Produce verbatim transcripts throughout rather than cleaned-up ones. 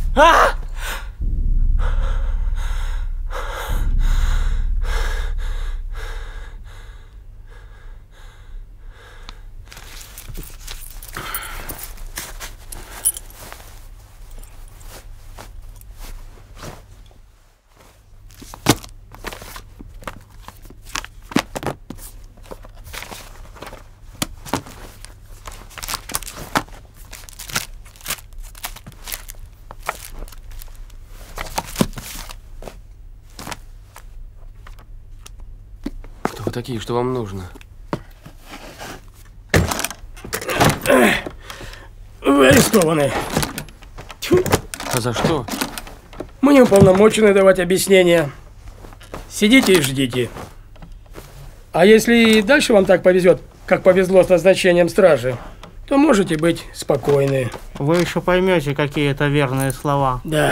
А! Такие, что вам нужно? Вы арестованы. А за что? Мы не уполномочены давать объяснения. Сидите и ждите. А если и дальше вам так повезет, как повезло с назначением стражи, то можете быть спокойны. Вы еще поймете, какие это верные слова. Да.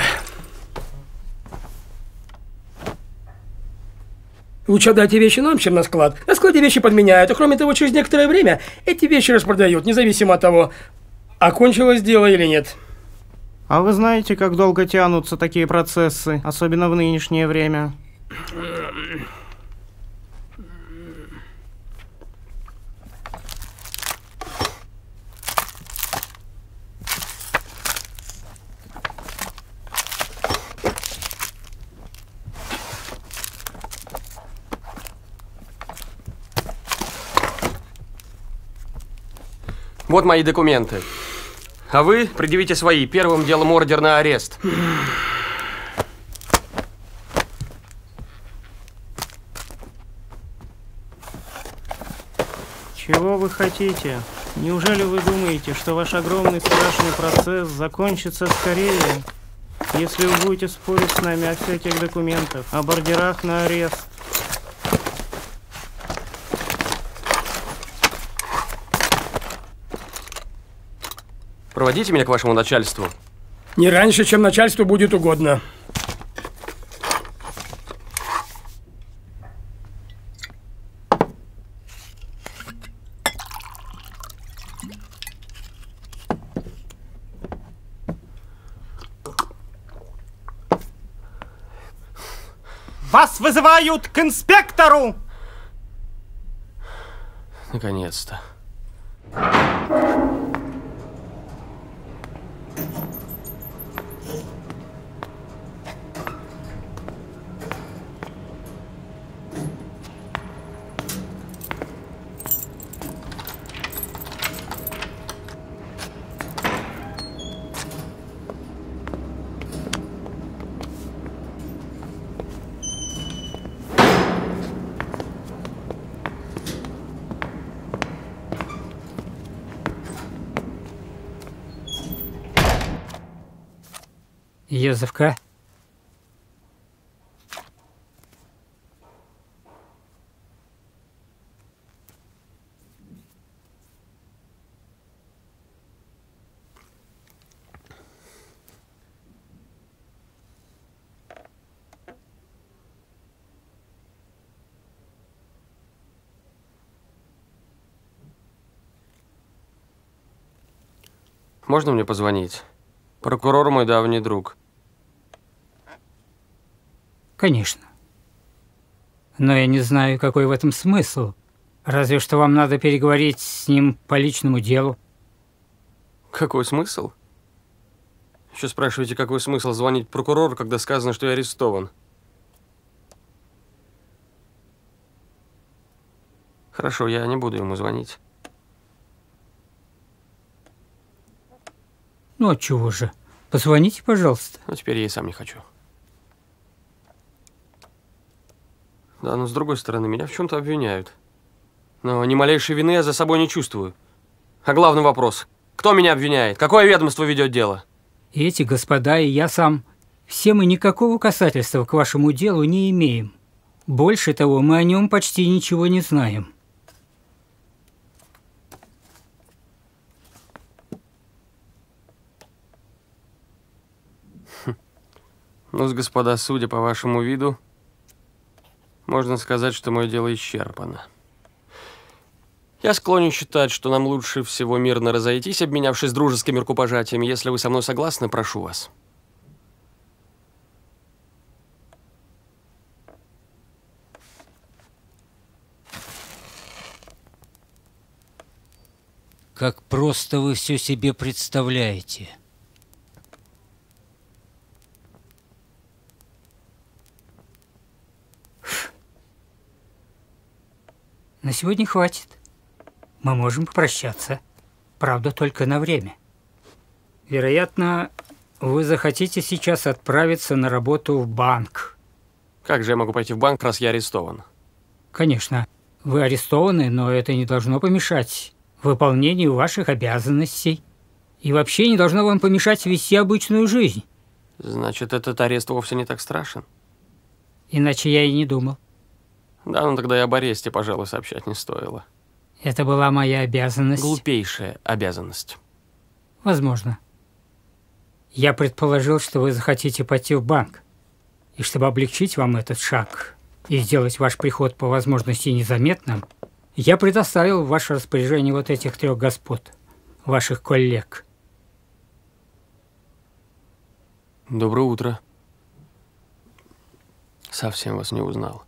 Лучше отдайте вещи нам, чем на склад. На складе вещи подменяют, а кроме того, через некоторое время эти вещи распродают, независимо от того, окончилось дело или нет. А вы знаете, как долго тянутся такие процессы, особенно в нынешнее время? Вот мои документы. А вы предъявите свои. Первым делом ордер на арест. Чего вы хотите? Неужели вы думаете, что ваш огромный страшный процесс закончится скорее, если вы будете спорить с нами о всяких документах, об ордерах на арест? Проводите меня к вашему начальству. Не раньше, чем начальству будет угодно. Вас вызывают к инспектору! Наконец-то. Езовка. Можно мне позвонить? Прокурор мой давний друг. Конечно. Но я не знаю, какой в этом смысл. Разве что вам надо переговорить с ним по личному делу. Какой смысл? Еще спрашиваете, какой смысл звонить прокурору, когда сказано, что я арестован? Хорошо, я не буду ему звонить. Ну, отчего же? Позвоните, пожалуйста. Но теперь я и сам не хочу. Да, но с другой стороны, меня в чем-то обвиняют. Но ни малейшей вины я за собой не чувствую. А главный вопрос. Кто меня обвиняет? Какое ведомство ведет дело? И эти господа, и я сам. Все мы никакого касательства к вашему делу не имеем. Больше того, мы о нем почти ничего не знаем. Ну, господа, судя по вашему виду, можно сказать, что мое дело исчерпано. Я склонен считать, что нам лучше всего мирно разойтись, обменявшись дружескими рукопожатиями. Если вы со мной согласны, прошу вас. Как просто вы все себе представляете. На сегодня хватит. Мы можем попрощаться. Правда, только на время. Вероятно, вы захотите сейчас отправиться на работу в банк. Как же я могу пойти в банк, раз я арестован? Конечно, вы арестованы, но это не должно помешать выполнению ваших обязанностей. И вообще не должно вам помешать вести обычную жизнь. Значит, этот арест вовсе не так страшен? Иначе я и не думал. Да, ну тогда и об аресте, пожалуй, сообщать не стоило. Это была моя обязанность. Глупейшая обязанность. Возможно. Я предположил, что вы захотите пойти в банк. И чтобы облегчить вам этот шаг и сделать ваш приход по возможности незаметным, я предоставил в ваше распоряжение вот этих трех господ, ваших коллег. Доброе утро. Совсем вас не узнал.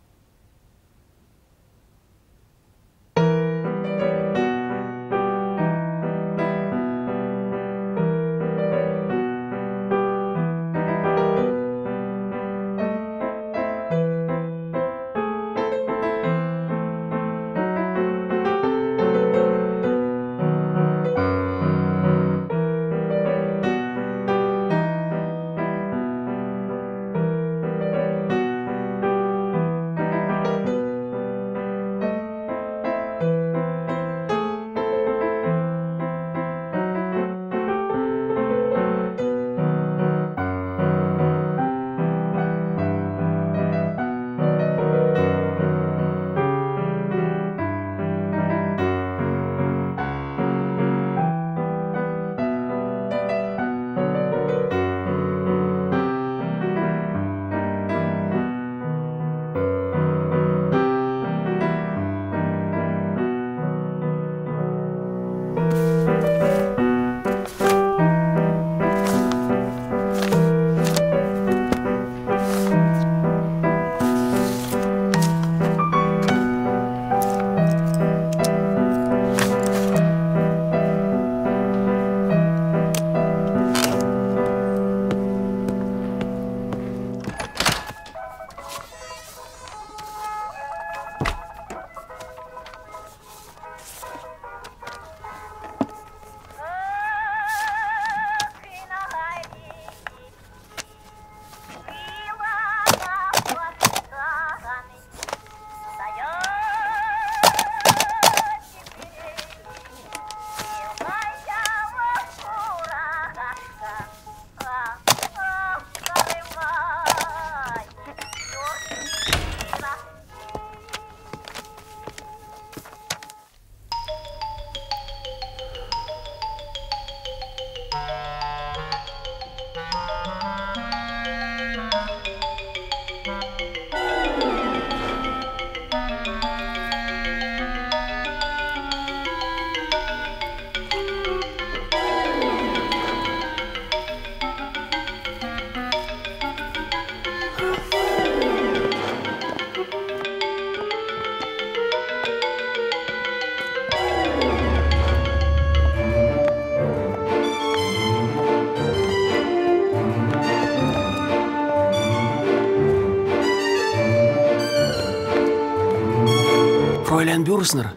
Фройлен Бюрснер?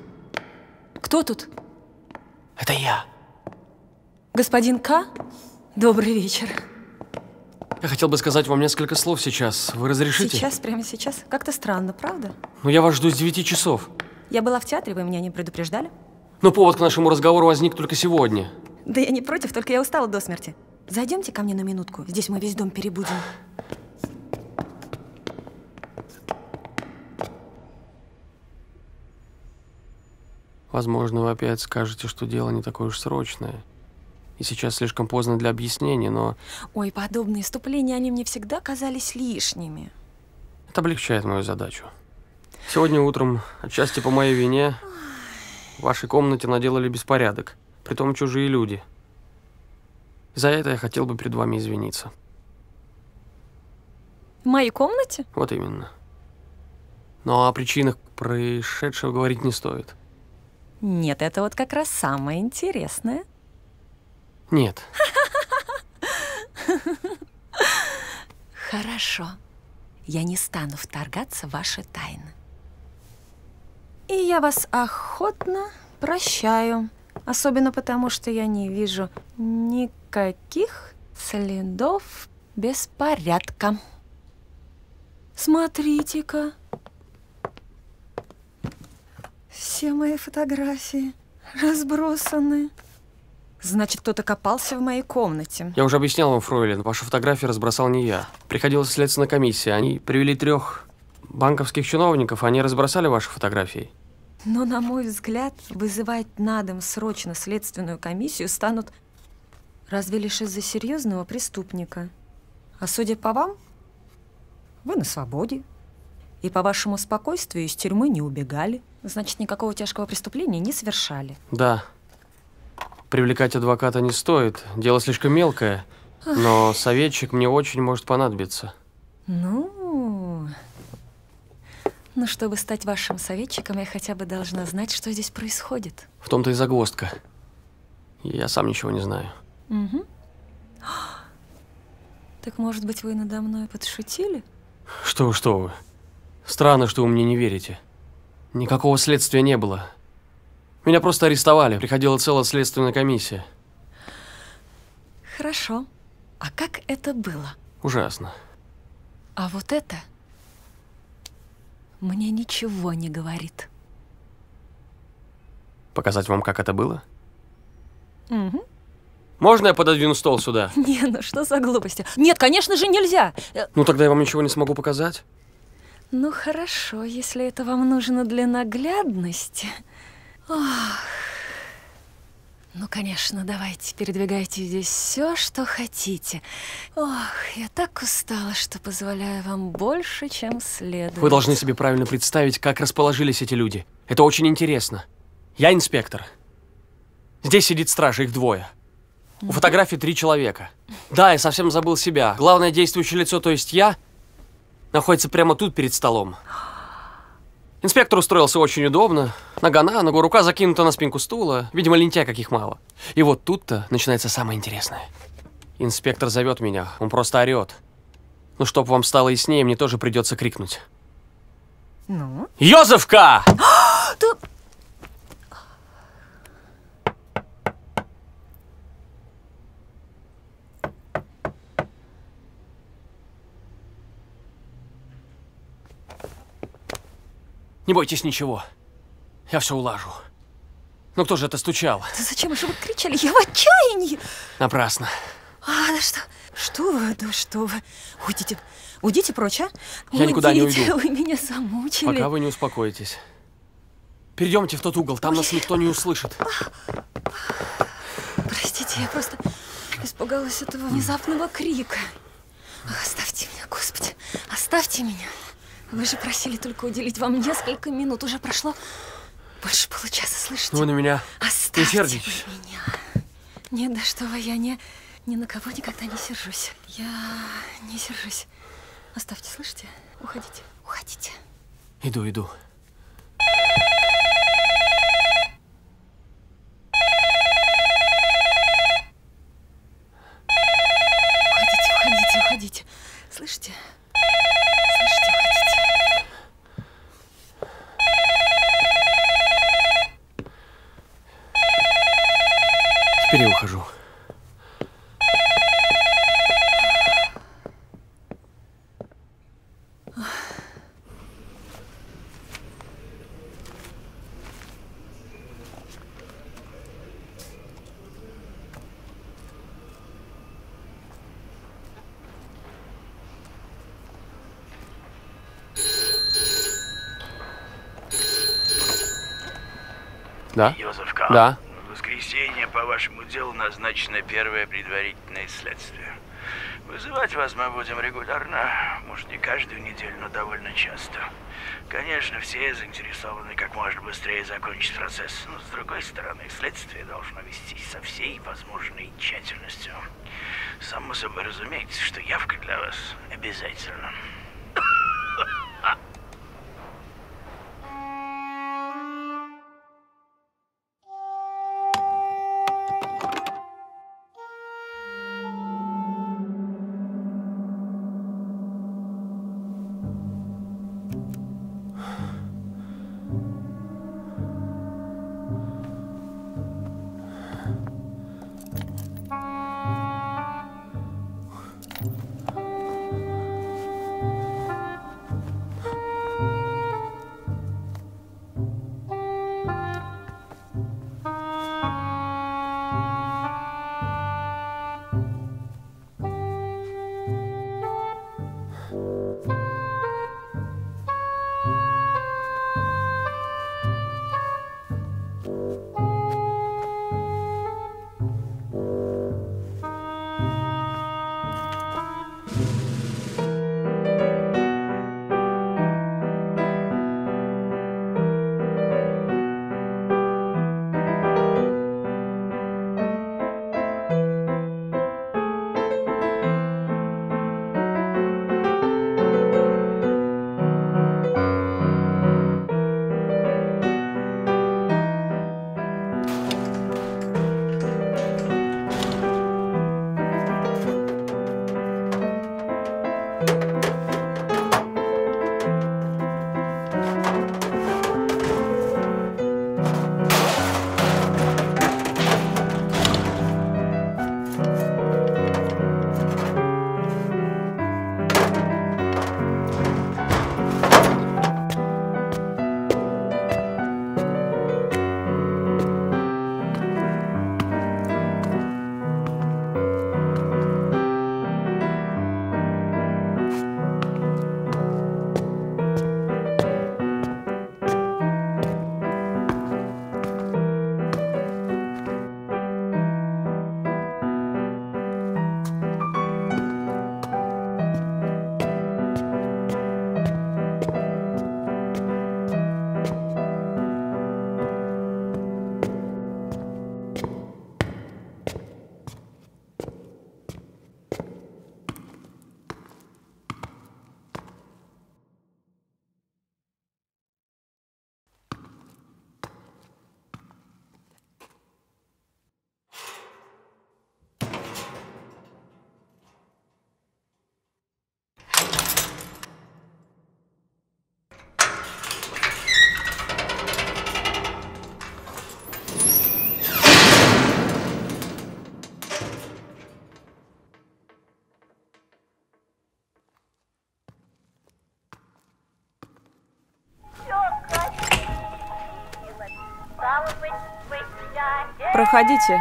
Кто тут? Это я. Господин К? Добрый вечер. Я хотел бы сказать вам несколько слов сейчас. Вы разрешите? Сейчас, прямо сейчас? Как-то странно, правда? Ну, я вас жду с девяти часов. Я была в театре, вы меня не предупреждали? Но повод к нашему разговору возник только сегодня. Да я не против, только я устала до смерти. Зайдемте ко мне на минутку. Здесь мы весь дом перебудем. Возможно, вы опять скажете, что дело не такое уж срочное. И сейчас слишком поздно для объяснений, но... Ой, подобные вступления, они мне всегда казались лишними. Это облегчает мою задачу. Сегодня утром, отчасти по моей вине, в вашей комнате наделали беспорядок. Притом чужие люди. За это я хотел бы перед вами извиниться. В моей комнате? Вот именно. Но о причинах происшедшего говорить не стоит. Нет, это вот как раз самое интересное. Нет. Хорошо. Я не стану вторгаться в ваши тайны. И я вас охотно прощаю. Особенно потому, что я не вижу никаких следов беспорядка. Смотрите-ка. Все мои фотографии разбросаны. Значит, кто-то копался в моей комнате. Я уже объяснял вам, фройлен, ваши фотографии разбросал не я. Приходила следственная комиссия. Они привели трех банковских чиновников, они разбросали ваши фотографии. Но, на мой взгляд, вызывать на дом срочно следственную комиссию станут разве лишь из-за серьезного преступника. А судя по вам, вы на свободе. И по вашему спокойствию из тюрьмы не убегали. Значит, никакого тяжкого преступления не совершали. Да. Привлекать адвоката не стоит. Дело слишком мелкое. Но советчик мне очень может понадобиться. Ну... Ну, чтобы стать вашим советчиком, я хотя бы должна знать, что здесь происходит. В том-то и загвоздка. Я сам ничего не знаю. Угу. Так, может быть, вы надо мной подшутили? Что вы, что вы. Странно, что вы мне не верите. Никакого следствия не было. Меня просто арестовали. Приходила целая следственная комиссия. Хорошо. А как это было? Ужасно. А вот это мне ничего не говорит. Показать вам, как это было? Угу. Можно я пододвину стол сюда? Не, ну что за глупости? Нет, конечно же, нельзя. Ну тогда я вам ничего не смогу показать. Ну хорошо, если это вам нужно для наглядности. Ох. Ну, конечно, давайте, передвигайте здесь все, что хотите. Ох, я так устала, что позволяю вам больше, чем следует. Вы должны себе правильно представить, как расположились эти люди. Это очень интересно. Я инспектор. Здесь сидит стража, их двое. У фотографии три человека. Да, я совсем забыл себя. Главное действующее лицо, то есть я, находится прямо тут перед столом. Инспектор устроился очень удобно. Нога на ногу, рука закинута на спинку стула. Видимо, лентяй каких мало. И вот тут-то начинается самое интересное. Инспектор зовет меня, он просто орет. Ну, чтоб вам стало яснее, мне тоже придется крикнуть. Ну? Йозефка! Да... Не бойтесь ничего. Я все улажу. Ну кто же это стучал? Да зачем же вы кричали? Я в отчаянии! Напрасно. А, да что? Что вы, да что вы? Уйдите, уйдите прочь, а? Я никуда не уйду. Вы меня замучили. Пока вы не успокоитесь. Перейдемте в тот угол, там Ой. Нас никто не услышит. Простите, я просто испугалась этого внезапного крика. Оставьте меня, Господи, оставьте меня. Вы же просили только уделить вам несколько минут. Уже прошло больше получаса, слышите? Вы на меня Оставьте не сердитесь. меня. Нет, да что вы, я не, ни на кого никогда не сержусь. Я не сержусь. Оставьте, слышите? Уходите, уходите. Иду, иду. Уходите, уходите, уходите. Слышите? Слышите, уходите. Теперь я ухожу. Да? Йозефка. Да. В воскресенье по вашему делу назначено первое предварительное следствие. Вызывать вас мы будем регулярно, может не каждую неделю, но довольно часто. Конечно, все заинтересованы как можно быстрее закончить процесс, но с другой стороны, следствие должно вестись со всей возможной тщательностью. Само собой разумеется, что явка для вас обязательна. Проходите.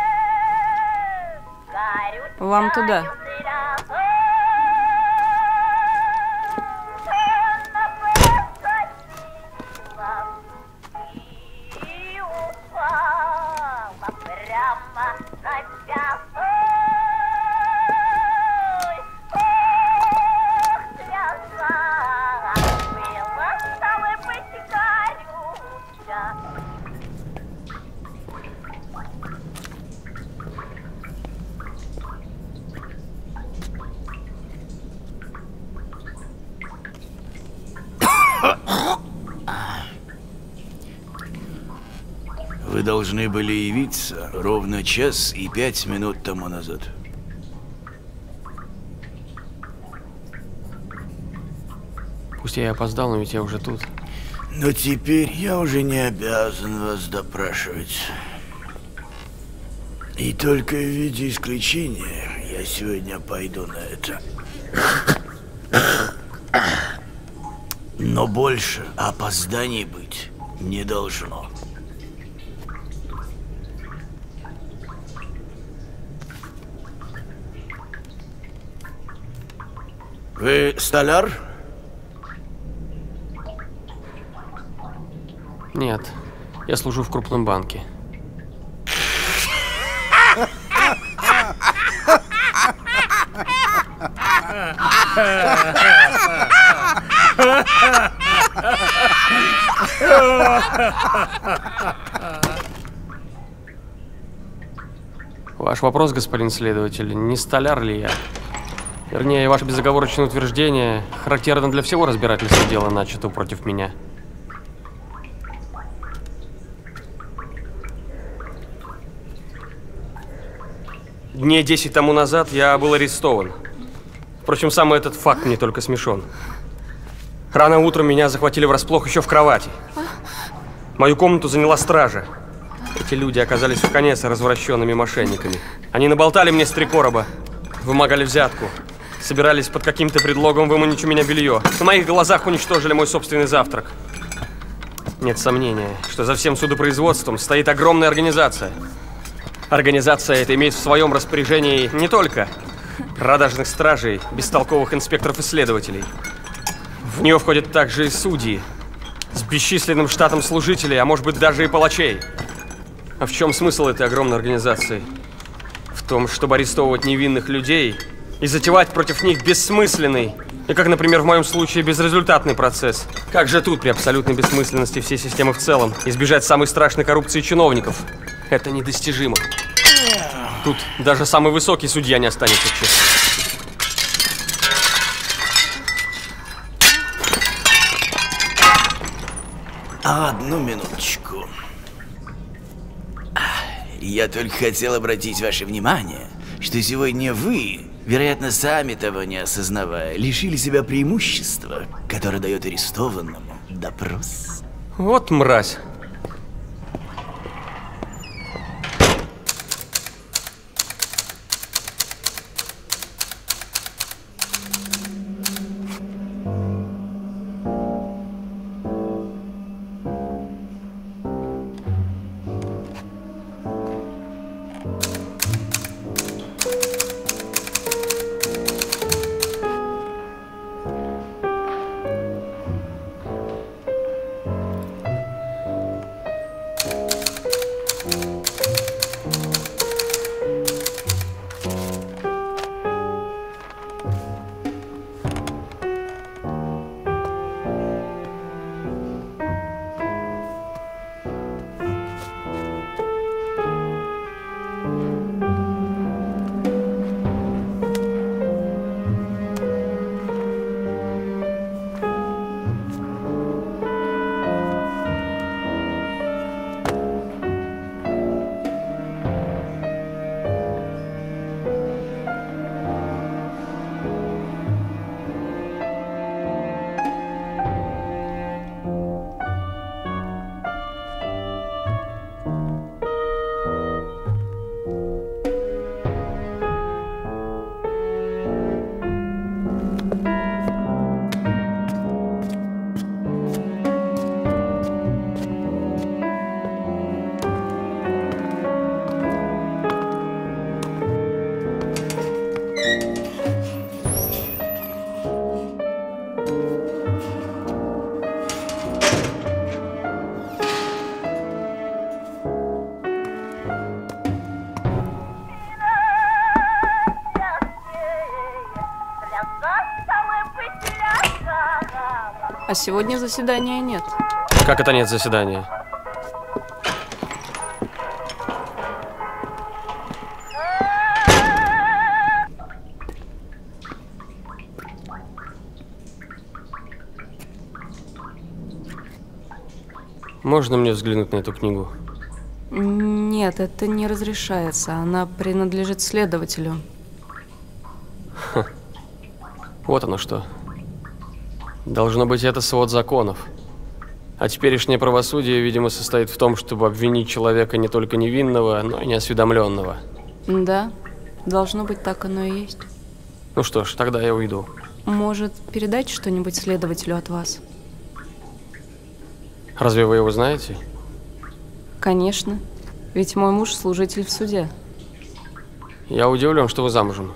Вам туда. Вы должны были явиться ровно час и пять минут тому назад. Пусть я и опоздал, но ведь я уже тут. Но теперь я уже не обязан вас допрашивать. И только в виде исключения я сегодня пойду на это. Но больше опозданий быть не должно. Вы столяр? Нет, я служу в крупном банке. Ваш вопрос, господин следователь, не столяр ли я? Вернее, ваше безоговорочное утверждение характерно для всего разбирательства дела, начатого против меня. Дней десять тому назад я был арестован. Впрочем, сам этот факт мне только смешон. Рано утром меня захватили врасплох еще в кровати. Мою комнату заняла стража. Эти люди оказались вконец развращенными мошенниками. Они наболтали мне с три короба, вымогали взятку, собирались под каким-то предлогом выманить у меня белье. На моих глазах уничтожили мой собственный завтрак. Нет сомнения, что за всем судопроизводством стоит огромная организация. Организация эта имеет в своем распоряжении не только продажных стражей, бестолковых инспекторов и следователей. В нее входят также и судьи с бесчисленным штатом служителей, а может быть даже и палачей. А в чем смысл этой огромной организации? В том, чтобы арестовывать невинных людей и затевать против них бессмысленный, и как, например, в моем случае, безрезультатный процесс. Как же тут, при абсолютной бессмысленности всей системы в целом, избежать самой страшной коррупции чиновников? Это недостижимо. Тут даже самый высокий судья не останется честным. Одну минуточку. Я только хотел обратить ваше внимание, что сегодня вы, вероятно, сами того не осознавая, лишили себя преимущества, которое дает арестованному допрос. Вот мразь. А сегодня заседания нет. Как это нет заседания? Можно мне взглянуть на эту книгу? Нет, это не разрешается. Она принадлежит следователю. Ха. Вот оно что. Должно быть, это свод законов. А теперешнее правосудие, видимо, состоит в том, чтобы обвинить человека не только невинного, но и неосведомленного. Да, должно быть, так оно и есть. Ну что ж, тогда я уйду. Может, передать что-нибудь следователю от вас? Разве вы его знаете? Конечно. Ведь мой муж служитель в суде. Я удивлен, что вы замужем.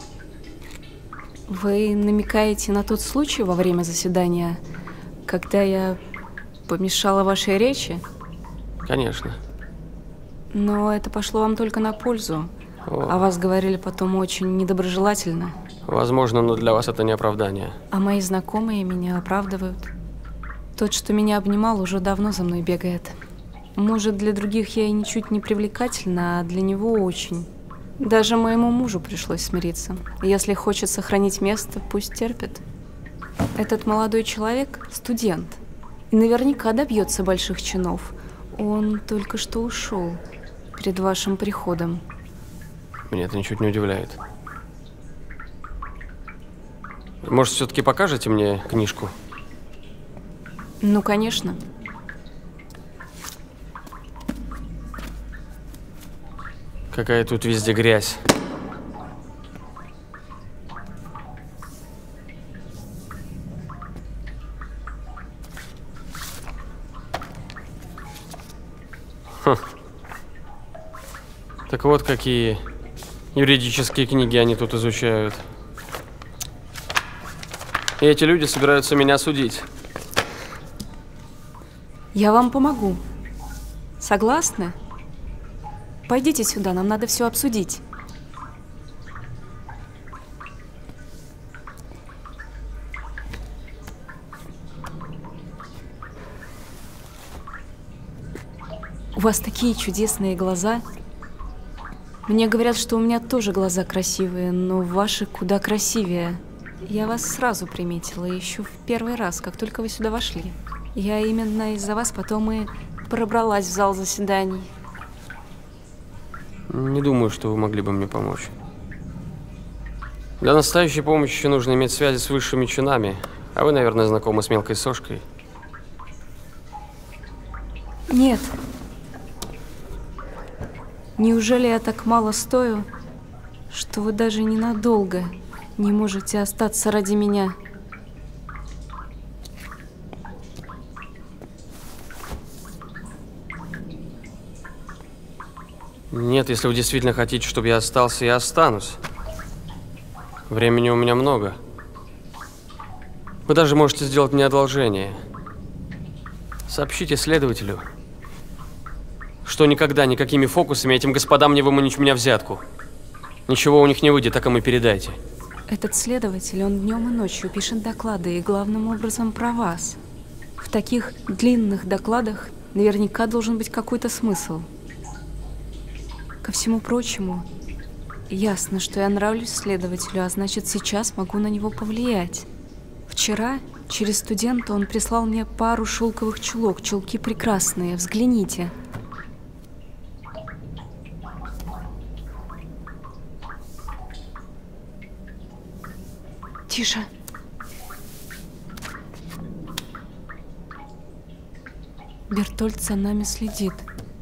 Вы намекаете на тот случай во время заседания, когда я помешала вашей речи? Конечно. Но это пошло вам только на пользу. О. О вас говорили потом очень недоброжелательно. Возможно, но для вас это не оправдание. А мои знакомые меня оправдывают. Тот, что меня обнимал, уже давно за мной бегает. Может, для других я и ничуть не привлекательна, а для него очень. Даже моему мужу пришлось смириться. Если хочет сохранить место, пусть терпит. Этот молодой человек – студент. И наверняка добьется больших чинов. Он только что ушел перед вашим приходом. Меня это ничуть не удивляет. Может, все-таки покажете мне книжку? Ну, конечно. Какая тут везде грязь. Хм. Так вот, какие юридические книги они тут изучают. И эти люди собираются меня судить. Я вам помогу. Согласны? Пойдите сюда, нам надо все обсудить. У вас такие чудесные глаза. Мне говорят, что у меня тоже глаза красивые, но ваши куда красивее. Я вас сразу приметила, еще в первый раз, как только вы сюда вошли. Я именно из-за вас потом и пробралась в зал заседаний. Не думаю, что вы могли бы мне помочь. Для настоящей помощи нужно иметь связи с высшими чинами, а вы, наверное, знакомы с мелкой сошкой. Нет. Неужели я так мало стою, что вы даже ненадолго не можете остаться ради меня? Нет, если вы действительно хотите, чтобы я остался, я останусь. Времени у меня много. Вы даже можете сделать мне одолжение. Сообщите следователю, что никогда никакими фокусами этим господам не выманить у меня взятку. Ничего у них не выйдет, так им и передайте. Этот следователь, он днем и ночью пишет доклады, и главным образом про вас. В таких длинных докладах наверняка должен быть какой-то смысл. Ко всему прочему, ясно, что я нравлюсь следователю, а значит, сейчас могу на него повлиять. Вчера через студента он прислал мне пару шелковых чулок. Чулки прекрасные, взгляните. Тише. Бертольд за нами следит.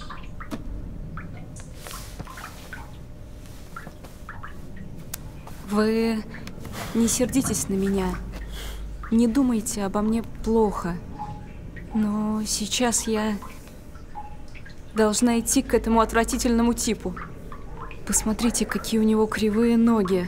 Вы не сердитесь на меня, не думайте обо мне плохо, но сейчас я должна идти к этому отвратительному типу. Посмотрите, какие у него кривые ноги.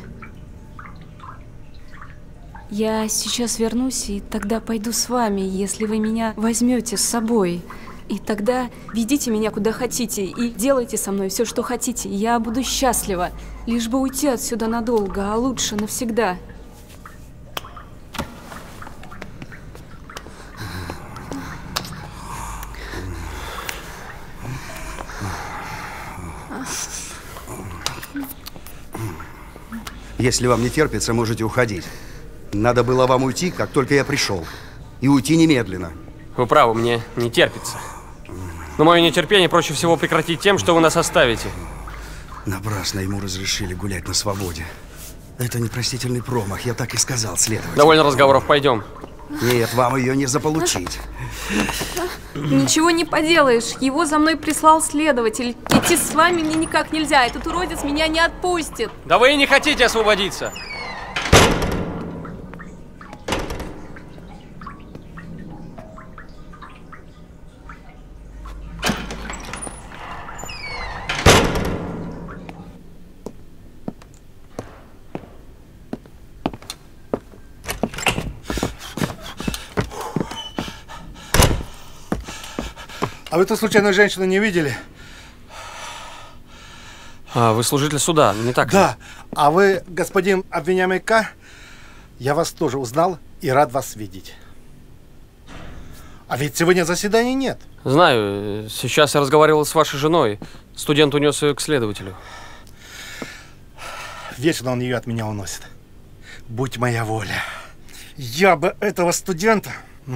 Я сейчас вернусь, и тогда пойду с вами, если вы меня возьмете с собой. И тогда ведите меня куда хотите и делайте со мной все, что хотите. Я буду счастлива, лишь бы уйти отсюда надолго, а лучше навсегда. Если вам не терпится, можете уходить. Надо было вам уйти, как только я пришел. И уйти немедленно. Вы правы, мне не терпится. Но мое нетерпение проще всего прекратить тем, что вы нас оставите. Напрасно ему разрешили гулять на свободе. Это непростительный промах, я так и сказал следователю. Довольно разговоров, пойдем. Нет, вам ее не заполучить. Ничего не поделаешь, его за мной прислал следователь. Идти с вами мне никак нельзя, этот уродец меня не отпустит. Да вы и не хотите освободиться. А вы ту случайную женщину не видели? А, вы служитель суда, не так ли? Да. А вы, господин обвиняемый К, я вас тоже узнал и рад вас видеть. А ведь сегодня заседаний нет. Знаю. Сейчас я разговаривал с вашей женой. Студент унес ее к следователю. Вечно он ее от меня уносит. Будь моя воля. Я бы этого студента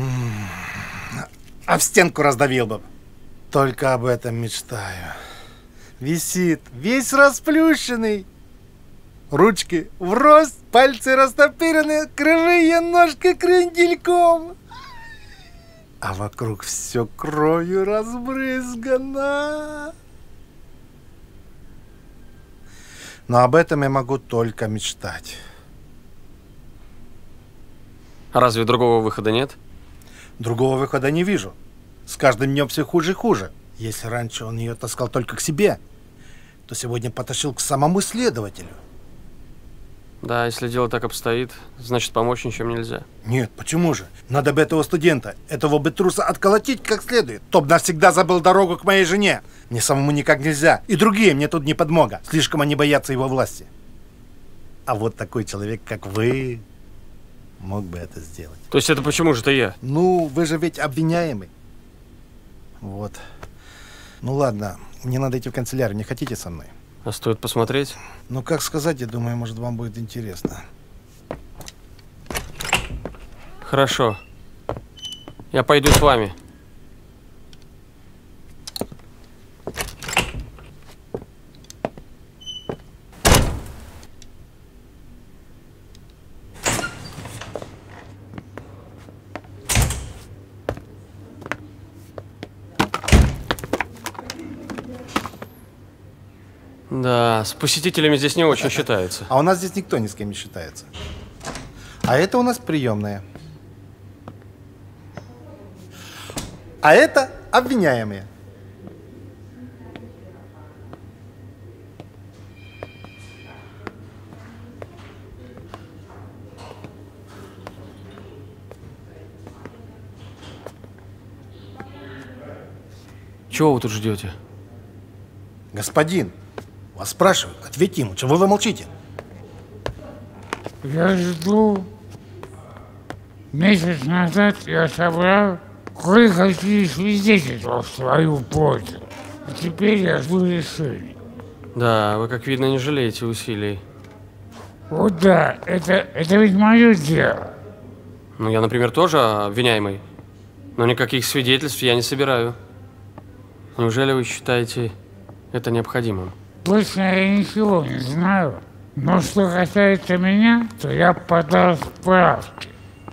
об стенку раздавил бы. Только об этом мечтаю. Висит, весь расплющенный. Ручки в рост, пальцы растопырены, кривые ножки крендельком. А вокруг все кровью разбрызгано. Но об этом я могу только мечтать. А разве другого выхода нет? Другого выхода не вижу. С каждым днем все хуже и хуже. Если раньше он ее таскал только к себе, то сегодня потащил к самому следователю. Да, если дело так обстоит, значит, помочь ничем нельзя. Нет, почему же? Надо бы этого студента, этого бы труса отколотить как следует. Тоб навсегда забыл дорогу к моей жене. Мне самому никак нельзя. И другие мне тут не подмога. Слишком они боятся его власти. А вот такой человек, как вы, мог бы это сделать. То есть это почему же-то я? Ну, вы же ведь обвиняемый. Вот. Ну ладно, мне надо идти в канцелярию. Не хотите со мной? А стоит посмотреть? Ну, как сказать, я думаю, может, вам будет интересно. Хорошо. Я пойду с вами. Да, с посетителями здесь не очень считаются. А у нас здесь никто ни с кем не считается. А это у нас приемная. А это обвиняемые. Чего вы тут ждете? Господин, вас спрашивают, ответьте ему, чего вы молчите? Я жду. Месяц назад я собрал кое-какие свидетельства в свою пользу. А теперь я жду решения. Да, вы, как видно, не жалеете усилий. Вот да, это, это ведь мое дело. Ну, я, например, тоже обвиняемый. Но никаких свидетельств я не собираю. Неужели вы считаете это необходимым? Точно я ничего не знаю. Но что касается меня, то я подал справки.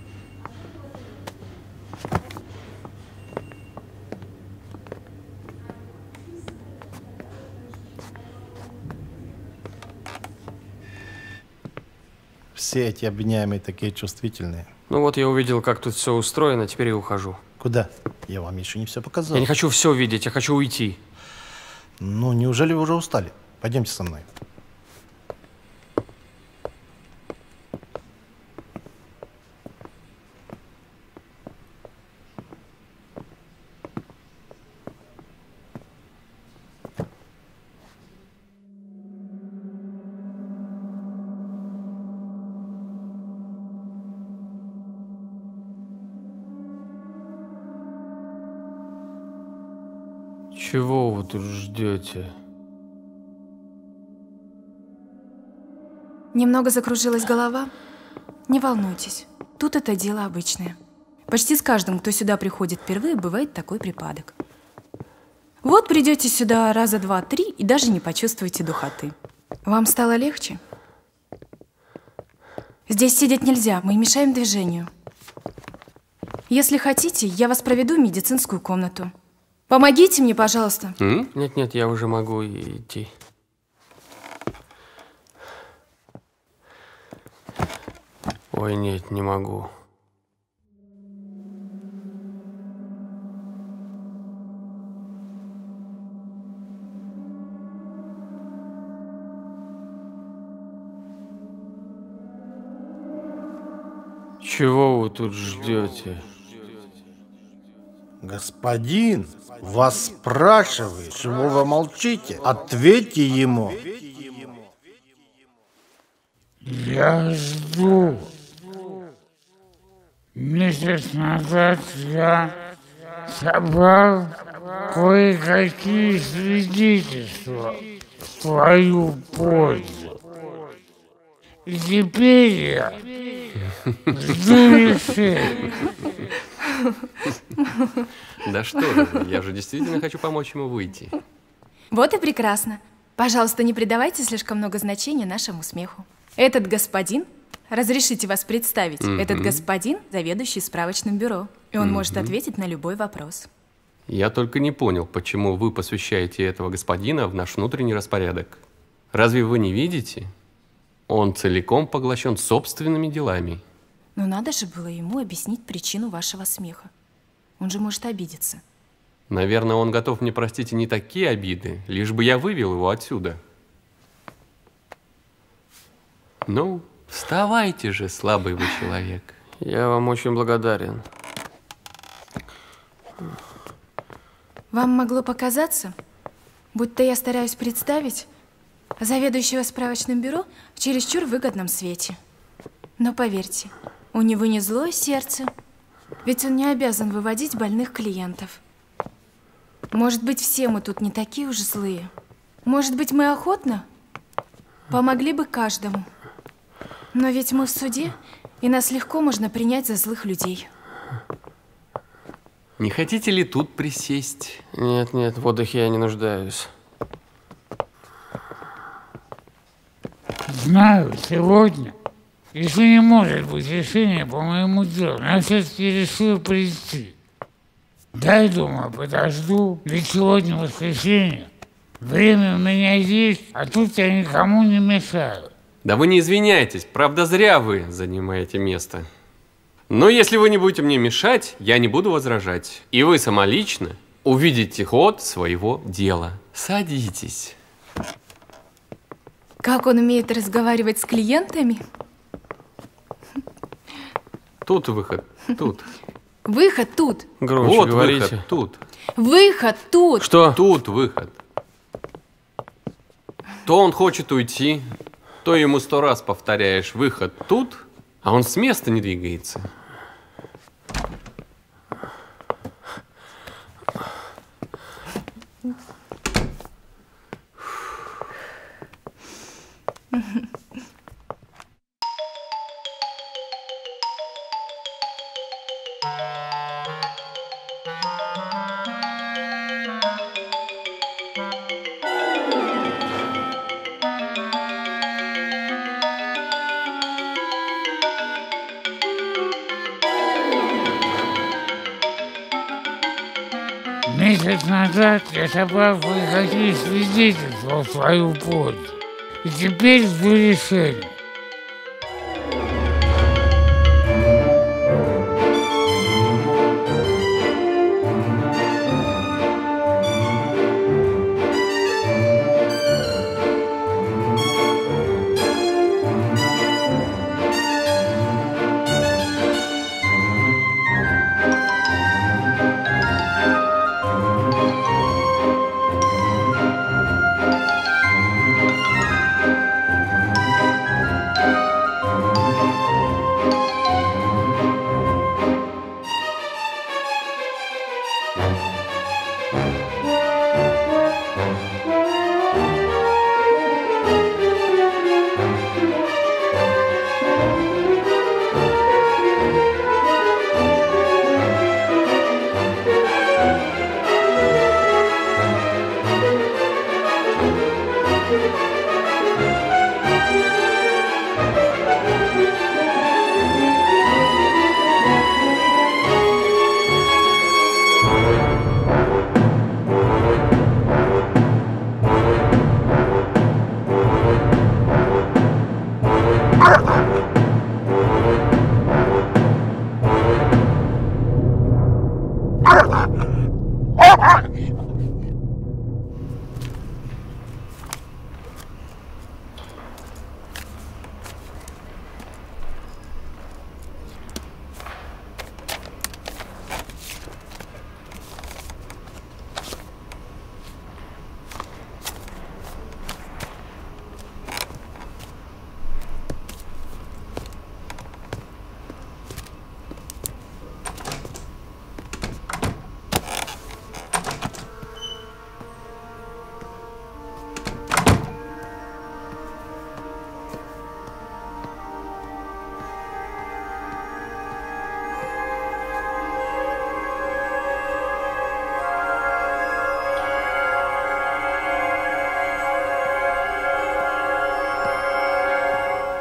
Все эти обвиняемые такие чувствительные. Ну вот я увидел, как тут все устроено, теперь я ухожу. Куда? Я вам еще не все показал. Я не хочу все видеть, я хочу уйти. Ну, неужели вы уже устали? Пойдемте со мной. Чего вы тут ждете? Немного закружилась голова? Не волнуйтесь, тут это дело обычное. Почти с каждым, кто сюда приходит впервые, бывает такой припадок. Вот придете сюда раза два-три и даже не почувствуете духоты. Вам стало легче? Здесь сидеть нельзя, мы мешаем движению. Если хотите, я вас проведу в медицинскую комнату. Помогите мне, пожалуйста. Нет-нет, я уже могу идти. Ой, нет, не могу. Чего вы тут ждете? Господин, вас спрашивает, чего вы молчите? Ответьте ему. Я жду. Месяц назад я собрал кое-какие свидетельства в твою пользу. И теперь я жду решения. Да что вы, я же действительно хочу помочь ему выйти. Вот и прекрасно. Пожалуйста, не придавайте слишком много значения нашему смеху. Этот господин, разрешите вас представить, mm-hmm. этот господин заведующий справочным бюро, и он mm-hmm. может ответить на любой вопрос. Я только не понял, почему вы посвящаете этого господина в наш внутренний распорядок. Разве вы не видите? Он целиком поглощен собственными делами. Но надо же было ему объяснить причину вашего смеха. Он же может обидеться. Наверное, он готов мне простить и не такие обиды, лишь бы я вывел его отсюда. Ну, вставайте же, слабый вы человек. Я вам очень благодарен. Вам могло показаться, будто я стараюсь представить заведующего справочным бюро в чересчур выгодном свете. Но поверьте, у него не злое сердце, ведь он не обязан выводить больных клиентов. Может быть, все мы тут не такие уж злые. Может быть, мы охотно помогли бы каждому. Но ведь мы в суде, и нас легко можно принять за злых людей. Не хотите ли тут присесть? Нет, нет, в отдыхе я не нуждаюсь. Знаю, сегодня, если не может быть решения по моему делу, я все-таки решил прийти. Дай, думаю, подожду, ведь сегодня воскресенье. Время у меня есть, а тут я никому не мешаю. Да вы не извиняйтесь, правда зря вы занимаете место. Но если вы не будете мне мешать, я не буду возражать. И вы самолично увидите ход своего дела. Садитесь. Как он умеет разговаривать с клиентами? Тут выход, тут. Выход тут. Громче вот говорите. Выход тут. Выход тут. Что? Тут выход. То он хочет уйти, то ему сто раз повторяешь выход тут, а он с места не двигается. Месяц назад я собрал кое-какие свидетельства в свою пользу. И теперь жду решения.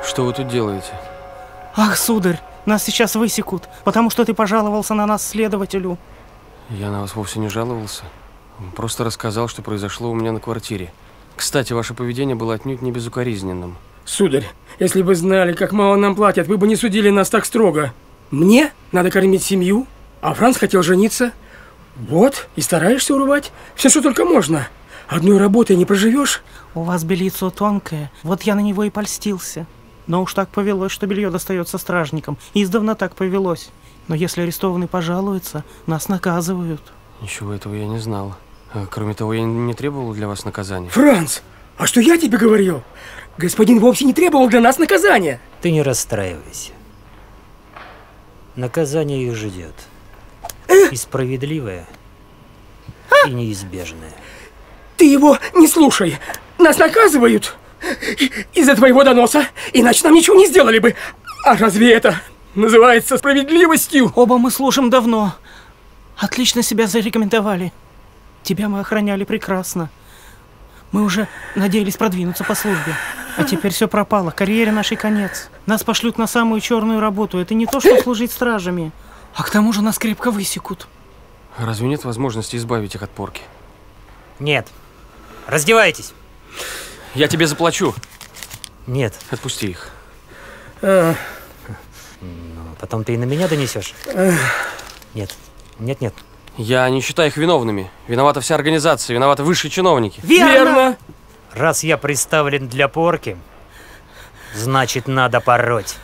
Что вы тут делаете? Ах, сударь, нас сейчас высекут, потому что ты пожаловался на нас следователю. Я на вас вовсе не жаловался. Просто рассказал, что произошло у меня на квартире. Кстати, ваше поведение было отнюдь не безукоризненным. Сударь, если бы знали, как мало нам платят, вы бы не судили нас так строго. Мне надо кормить семью, а Франц хотел жениться. Вот, и стараешься урвать все, что только можно. Одной работой не проживешь. У вас бельицо тонкое, вот я на него и польстился. Но уж так повелось, что белье достается стражникам. Издавна так повелось. Но если арестованный пожалуется, нас наказывают. Ничего этого я не знал. Кроме того, я не требовал для вас наказания. Франц, а что я тебе говорил? Господин вовсе не требовал для нас наказания. Ты не расстраивайся. Наказание их ждет. И справедливое, и неизбежное. Ты его не слушай. Нас наказывают из-за твоего доноса, иначе нам ничего не сделали бы. А разве это называется справедливостью? Оба мы служим давно. Отлично себя зарекомендовали. Тебя мы охраняли прекрасно. Мы уже надеялись продвинуться по службе. А теперь все пропало. Карьере нашей конец. Нас пошлют на самую черную работу. Это не то, что служить стражами. А к тому же нас крепко высекут. Разве нет возможности избавить их от порки? Нет. Раздевайтесь. Я тебе заплачу. Нет. Отпусти их. А... Ну, потом ты и на меня донесешь. Нет. Нет, нет. Я не считаю их виновными. Виновата вся организация, виноваты высшие чиновники. Верно! Верно. Раз я представлен для порки, значит, надо пороть.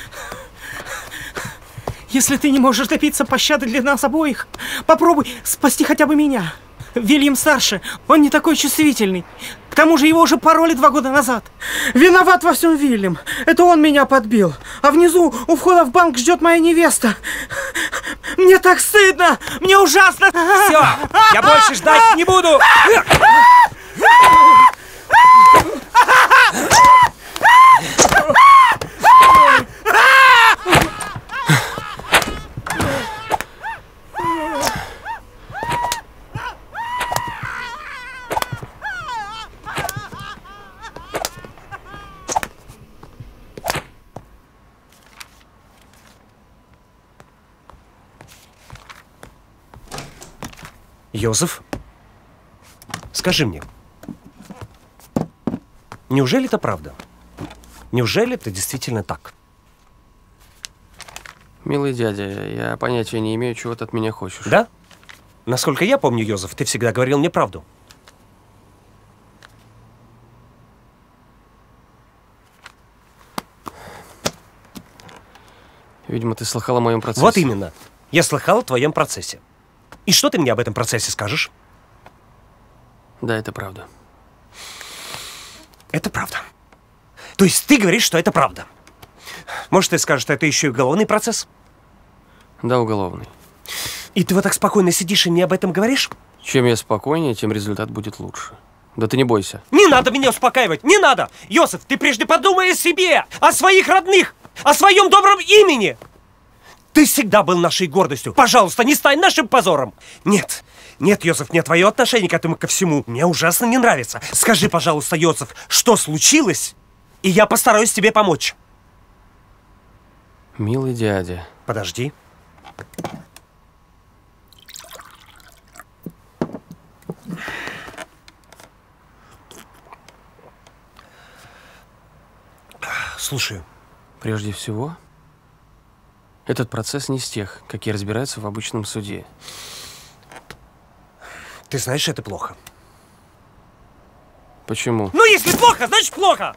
Если ты не можешь добиться пощады для нас обоих, попробуй спасти хотя бы меня. Вильям старше, он не такой чувствительный. К тому же его уже пороли два года назад. Виноват во всем Вильям. Это он меня подбил. А внизу у входа в банк ждет моя невеста. Мне так стыдно! Мне ужасно! Все! Я больше ждать не буду! Йозеф, скажи мне, неужели это правда? Неужели это действительно так? Милый дядя, я понятия не имею, чего ты от меня хочешь. Да? Насколько я помню, Йозеф, ты всегда говорил мне правду. Видимо, ты слыхал о моем процессе. Вот именно. Я слыхал о твоем процессе. И что ты мне об этом процессе скажешь? Да, это правда. Это правда. То есть ты говоришь, что это правда? Может, ты скажешь, что это еще и уголовный процесс? Да, уголовный. И ты вот так спокойно сидишь и мне об этом говоришь? Чем я спокойнее, тем результат будет лучше. Да ты не бойся. Не надо меня успокаивать, не надо! Йосиф, ты прежде подумай о себе, о своих родных, о своем добром имени! Ты всегда был нашей гордостью. Пожалуйста, не стань нашим позором. Нет, нет, Йозеф, мне твое отношение к этому ко всему мне ужасно не нравится. Скажи, пожалуйста, Йозеф, что случилось, и я постараюсь тебе помочь. Милый дядя. Подожди. Слушаю. Прежде всего, этот процесс не из тех, какие разбираются в обычном суде. Ты знаешь, это плохо. Почему? Ну, если плохо, значит плохо!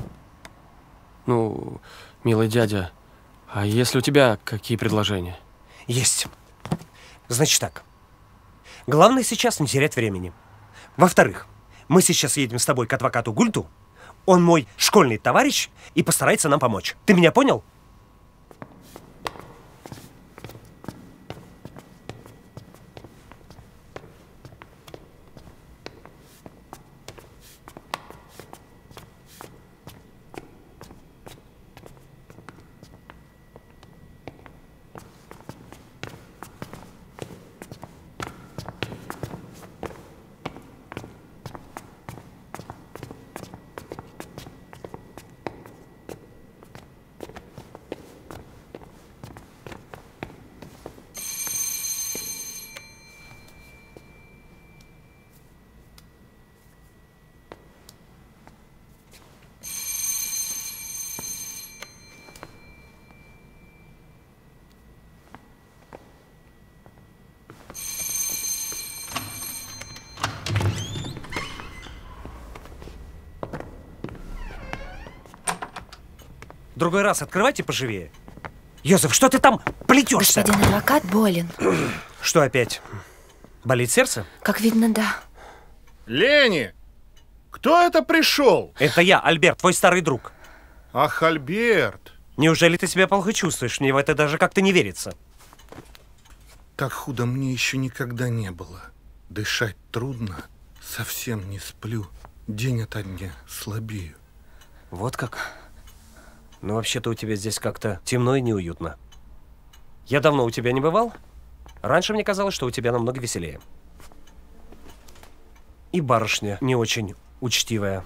Ну, милый дядя, а если у тебя какие предложения? Есть. Значит так. Главное сейчас не терять времени. Во-вторых, мы сейчас едем с тобой к адвокату Гульту. Он мой школьный товарищ и постарается нам помочь. Ты меня понял? другой раз открывайте поживее. Йозеф, что ты там плетешься? Господин адвокат болен. Что опять? Болит сердце? Как видно, да. Лени! Кто это пришел? Это я, Альберт, твой старый друг. Ах, Альберт. Неужели ты себя плохо чувствуешь? Мне в это даже как-то не верится. Так худо мне еще никогда не было. Дышать трудно, совсем не сплю. День ото дня слабею. Вот как? Ну, вообще-то у тебя здесь как-то темно и неуютно. Я давно у тебя не бывал. Раньше мне казалось, что у тебя намного веселее. И барышня не очень учтивая.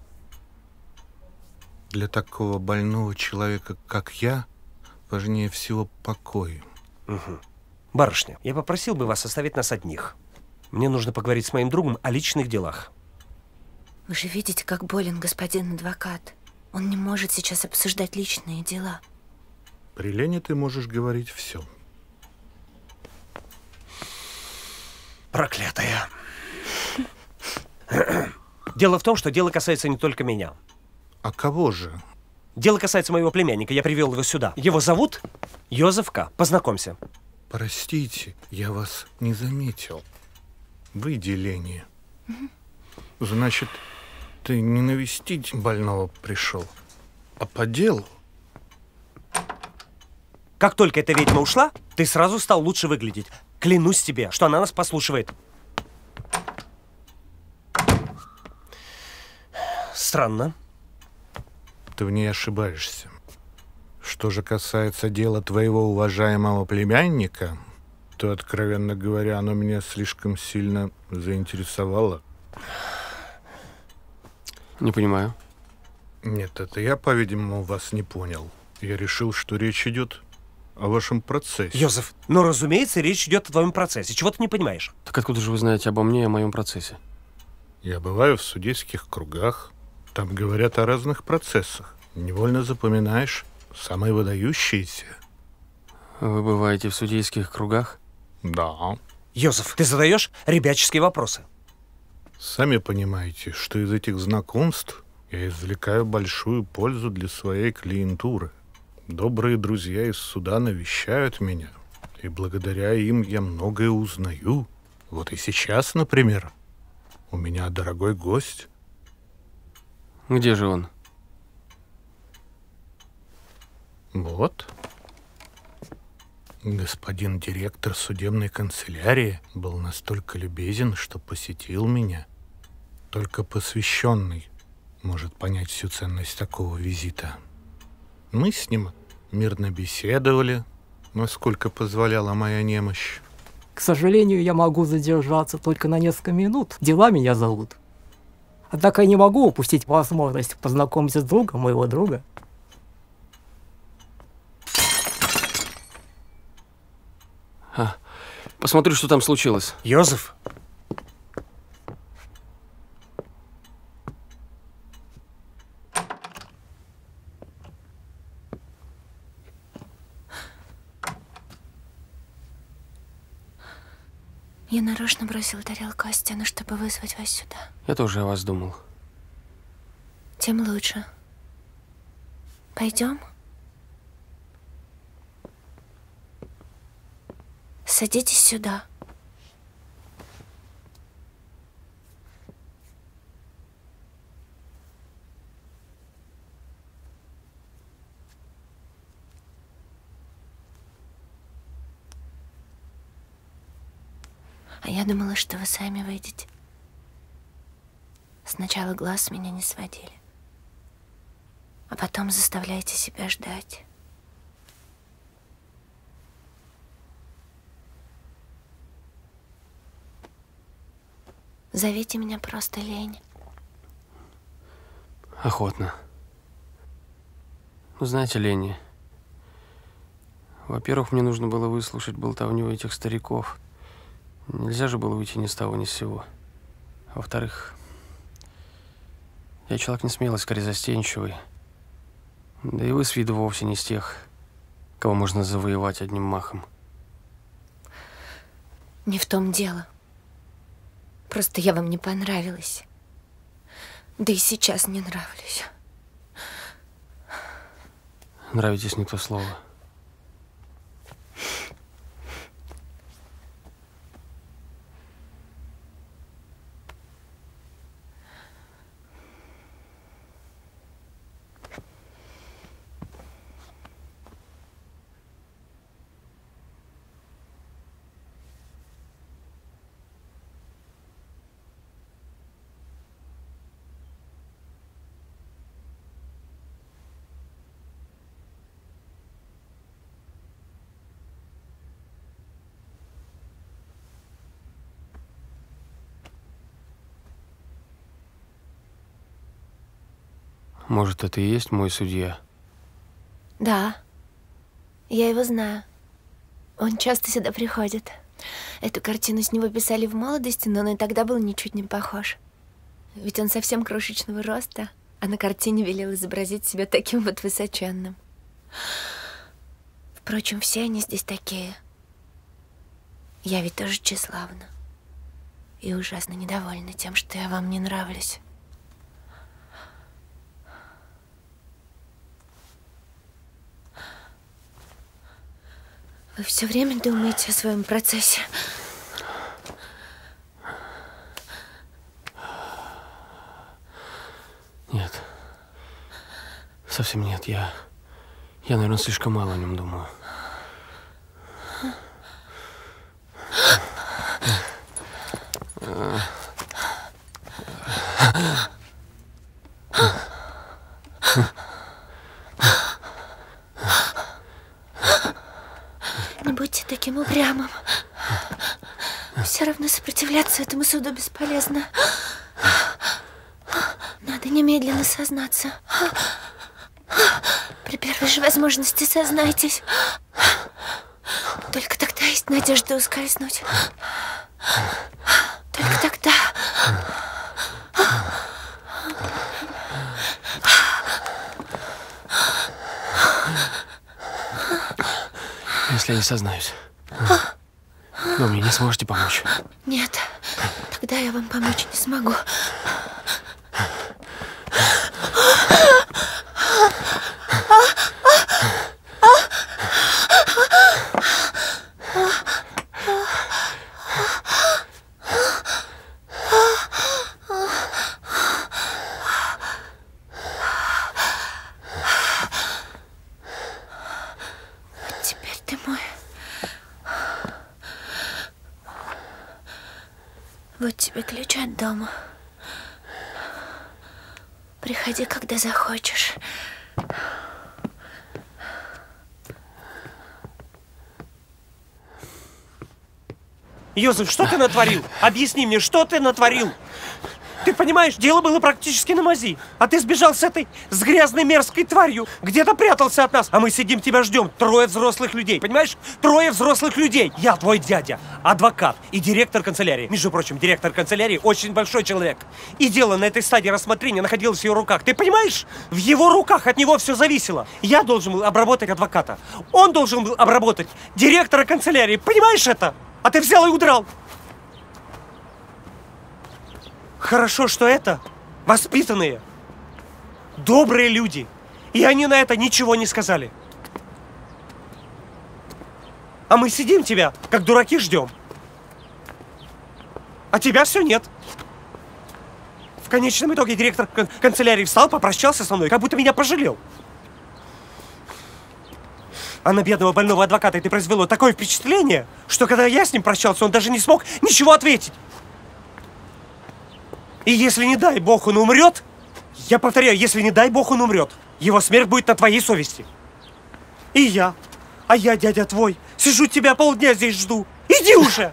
Для такого больного человека, как я, важнее всего покой. Угу. Барышня, я попросил бы вас оставить нас одних. Мне нужно поговорить с моим другом о личных делах. Вы же видите, как болен господин адвокат. Он не может сейчас обсуждать личные дела. При Лене ты можешь говорить все. Проклятая. Дело в том, что дело касается не только меня. А кого же? Дело касается моего племянника. Я привел его сюда. Его зовут Йозеф К. Познакомься. Простите, я вас не заметил. Выйди, Лени. Угу. Значит, ты не навестить больного пришел, а по делу? Как только эта ведьма ушла, ты сразу стал лучше выглядеть. Клянусь тебе, что она нас послушивает. Странно. Ты в ней ошибаешься. Что же касается дела твоего уважаемого племянника, то, откровенно говоря, оно меня слишком сильно заинтересовало. Не понимаю. Нет, это я, по-видимому, вас не понял. Я решил, что речь идет о вашем процессе. Йозеф, ну, разумеется, речь идет о твоем процессе. Чего ты не понимаешь? Так откуда же вы знаете обо мне и о моем процессе? Я бываю в судейских кругах. Там говорят о разных процессах. Невольно запоминаешь самые выдающиеся. Вы бываете в судейских кругах? Да. Йозеф, ты задаешь ребяческие вопросы. Сами понимаете, что из этих знакомств я извлекаю большую пользу для своей клиентуры. Добрые друзья из суда навещают меня, и благодаря им я многое узнаю. Вот и сейчас, например, у меня дорогой гость. Где же он? Вот. Господин директор судебной канцелярии был настолько любезен, что посетил меня. Только посвященный может понять всю ценность такого визита. Мы с ним мирно беседовали, насколько позволяла моя немощь. К сожалению, я могу задержаться только на несколько минут. Дела меня зовут. Однако я не могу упустить возможность познакомиться с другом моего друга. А, посмотрю, что там случилось. Йозеф? Я нарочно бросил тарелку о стену, чтобы вызвать вас сюда. Я тоже о вас думал. Тем лучше. Пойдем? Садитесь сюда. А я думала, что вы сами выйдете. Сначала глаз с меня не сводили, а потом заставляете себя ждать. Зовите меня просто Лень. Охотно. Ну, знаете, Лени, во-первых, мне нужно было выслушать болтовню этих стариков. Нельзя же было уйти ни с того, ни с сего. А во-вторых, я человек не смелый, скорее застенчивый. Да и вы с виду вовсе не из тех, кого можно завоевать одним махом. Не в том дело. Просто я вам не понравилась. Да и сейчас не нравлюсь. Нравитесь не то слово. Может, это и есть мой судья? Да, я его знаю. Он часто сюда приходит. Эту картину с него писали в молодости, но он и тогда был ничуть не похож. Ведь он совсем крошечного роста, а на картине велел изобразить себя таким вот высоченным. Впрочем, все они здесь такие. Я ведь тоже тщеславна. И ужасно недовольна тем, что я вам не нравлюсь. Вы все время думаете о своем процессе? Нет. Совсем нет. Я, я, наверное, слишком мало о нем думаю. Не будьте таким упрямым. Все равно сопротивляться этому суду бесполезно. Надо немедленно сознаться. При первой же возможности сознайтесь. Только тогда есть надежда ускользнуть. Только тогда. Если я не сознаюсь, вы мне не сможете помочь? Нет, тогда я вам помочь не смогу. Вот тебе ключ от дома. Приходи, когда захочешь. Йозеф, что ты натворил? Объясни мне, что ты натворил? Ты понимаешь, дело было практически на мази. А ты сбежал с этой, с грязной мерзкой тварью. Где-то прятался от нас. А мы сидим, тебя ждем. Трое взрослых людей. Понимаешь? Трое взрослых людей. Я твой дядя, адвокат и директор канцелярии. Между прочим, директор канцелярии очень большой человек. И дело на этой стадии рассмотрения находилось в его руках. Ты понимаешь? В его руках от него все зависело. Я должен был обработать адвоката. Он должен был обработать директора канцелярии. Понимаешь это? А ты взял и удрал. Хорошо, что это воспитанные, добрые люди. И они на это ничего не сказали. А мы сидим тебя, как дураки, ждем. А тебя все нет. В конечном итоге директор кан- канцелярии встал, попрощался со мной, как будто меня пожалел. А на бедного больного адвоката это произвело такое впечатление, что когда я с ним прощался, он даже не смог ничего ответить. И если, не дай бог, он умрет, я повторяю, если, не дай бог, он умрет, его смерть будет на твоей совести. И я, а я, дядя твой, сижу тебя полдня здесь жду. Иди уже!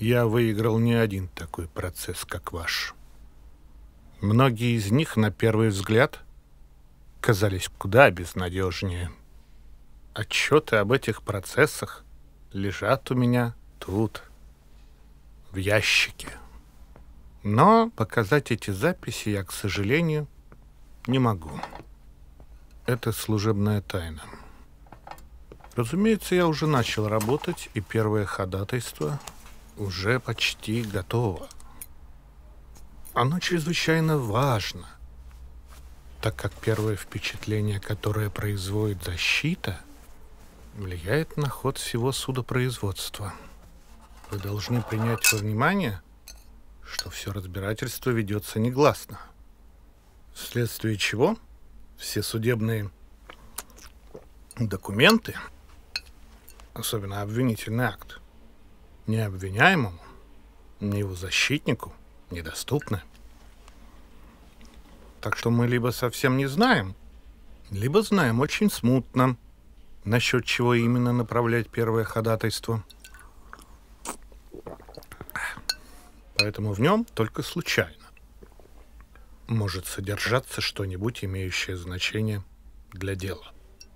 Я выиграл не один такой процесс, как ваш. Многие из них, на первый взгляд, казались куда безнадежнее. Отчеты об этих процессах лежат у меня тут, в ящике. Но показать эти записи я, к сожалению, не могу. Это служебная тайна. Разумеется, я уже начал работать, и первое ходатайство уже почти готово. Оно чрезвычайно важно, так как первое впечатление, которое производит защита, влияет на ход всего судопроизводства. Вы должны принять во внимание, что все разбирательство ведется негласно, вследствие чего все судебные документы, особенно обвинительный акт, ни обвиняемому, ни его защитнику недоступны. Так что мы либо совсем не знаем, либо знаем очень смутно, насчет чего именно направлять первое ходатайство. Поэтому в нем только случайно может содержаться что-нибудь, имеющее значение для дела.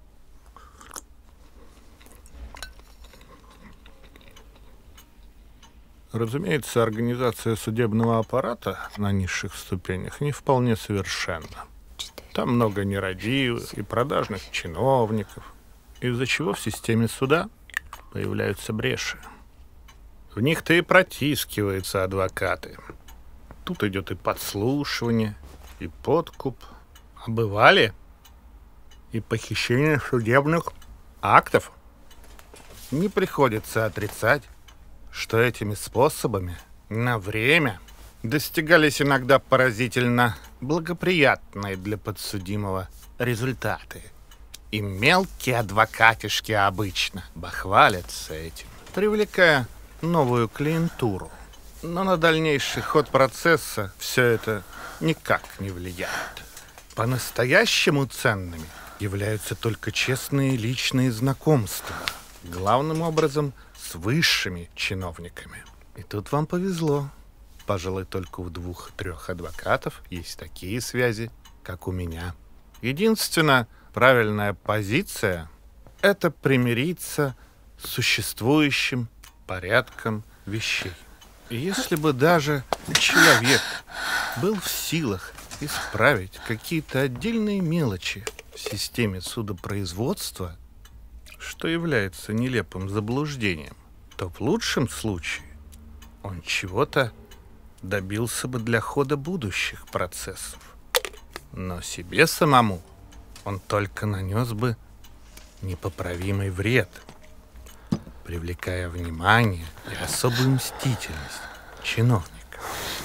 Разумеется, организация судебного аппарата на низших ступенях не вполне совершенна. Там много нерадивых и продажных чиновников, из-за чего в системе суда появляются бреши. В них-то и протискиваются адвокаты. Тут идет и подслушивание, и подкуп. А бывали и похищение судебных актов. Не приходится отрицать, что этими способами на время достигались иногда поразительно благоприятные для подсудимого результаты. И мелкие адвокатишки обычно бахвалятся этим, привлекая новую клиентуру. Но на дальнейший ход процесса все это никак не влияет. По-настоящему ценными являются только честные личные знакомства, главным образом с высшими чиновниками. И тут вам повезло. Пожалуй, только у двух-трех адвокатов есть такие связи, как у меня. Единственная правильная позиция – это примириться с существующим порядком вещей. И если бы даже человек был в силах исправить какие-то отдельные мелочи в системе судопроизводства, что является нелепым заблуждением, то в лучшем случае он чего-то добился бы для хода будущих процессов. Но себе самому он только нанес бы непоправимый вред, привлекая внимание и особую мстительность чиновника.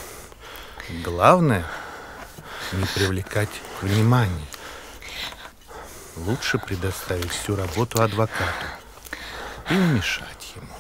Главное — не привлекать внимания. Лучше предоставить всю работу адвокату и не мешать ему.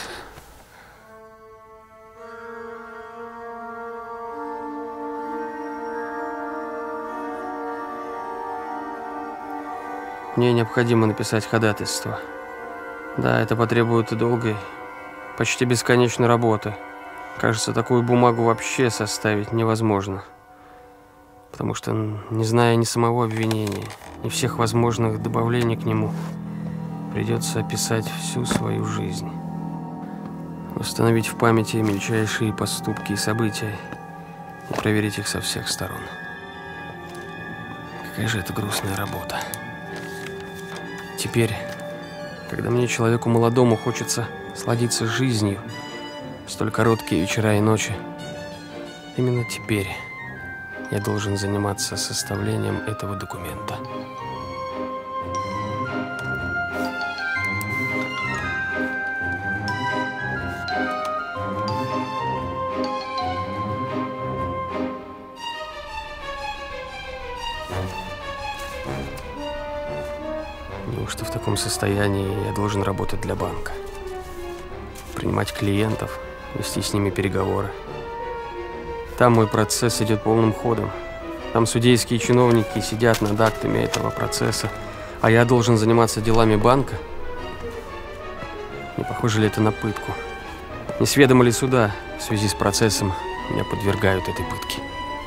Мне необходимо написать ходатайство. Да, это потребует долгой, почти бесконечной работы. Кажется, такую бумагу вообще составить невозможно. Потому что, не зная ни самого обвинения, ни всех возможных добавлений к нему, придется описать всю свою жизнь. Установить в памяти мельчайшие поступки и события и проверить их со всех сторон. Какая же это грустная работа. Теперь, когда мне, человеку молодому, хочется сладиться с жизнью, в столь короткие вечера и ночи, именно теперь я должен заниматься составлением этого документа. Неужто в таком состоянии я должен работать для банка? Принимать клиентов, вести с ними переговоры. Там мой процесс идет полным ходом. Там судейские чиновники сидят над актами этого процесса, а я должен заниматься делами банка? Не похоже ли это на пытку? Не с ведома ли суда в связи с процессом меня подвергают этой пытке?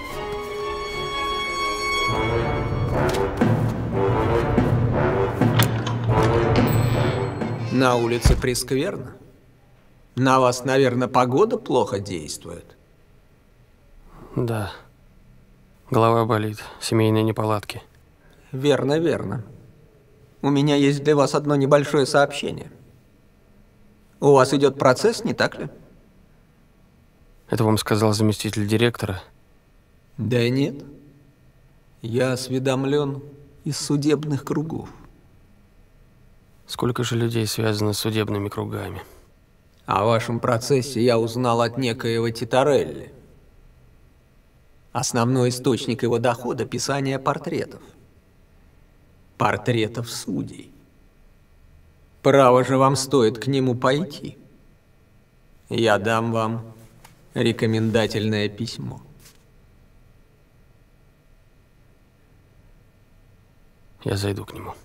На улице прескверно. На вас, наверное, погода плохо действует. Да. Голова болит, семейные неполадки. Верно, верно. У меня есть для вас одно небольшое сообщение. У вас идет процесс, не так ли? Это вам сказал заместитель директора? Да нет. Я осведомлен из судебных кругов. Сколько же людей связано с судебными кругами? О вашем процессе я узнал от некоего Титарелли. Основной источник его дохода – писание портретов. Портретов судей. Право же вам стоит к нему пойти. Я дам вам рекомендательное письмо. Я зайду к нему.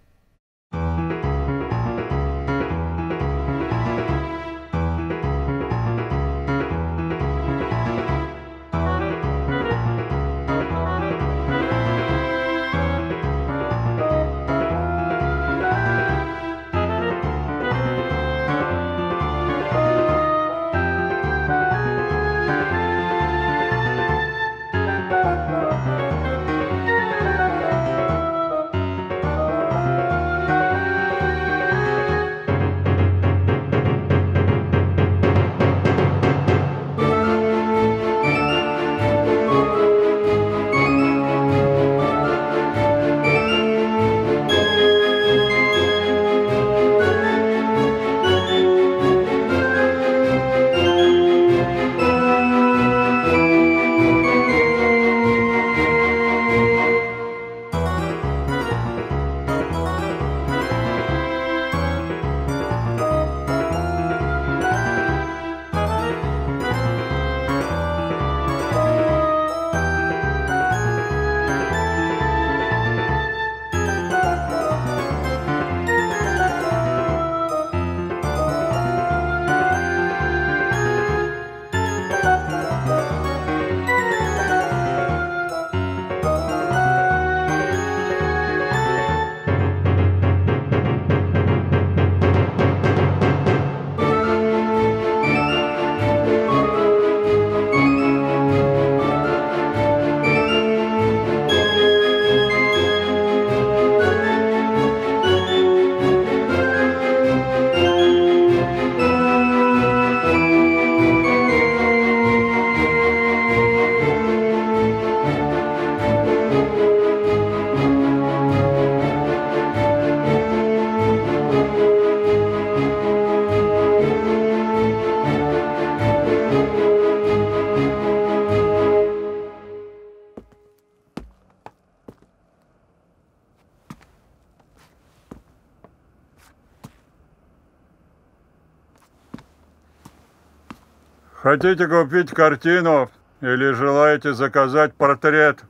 Хотите купить картину или желаете заказать портрет?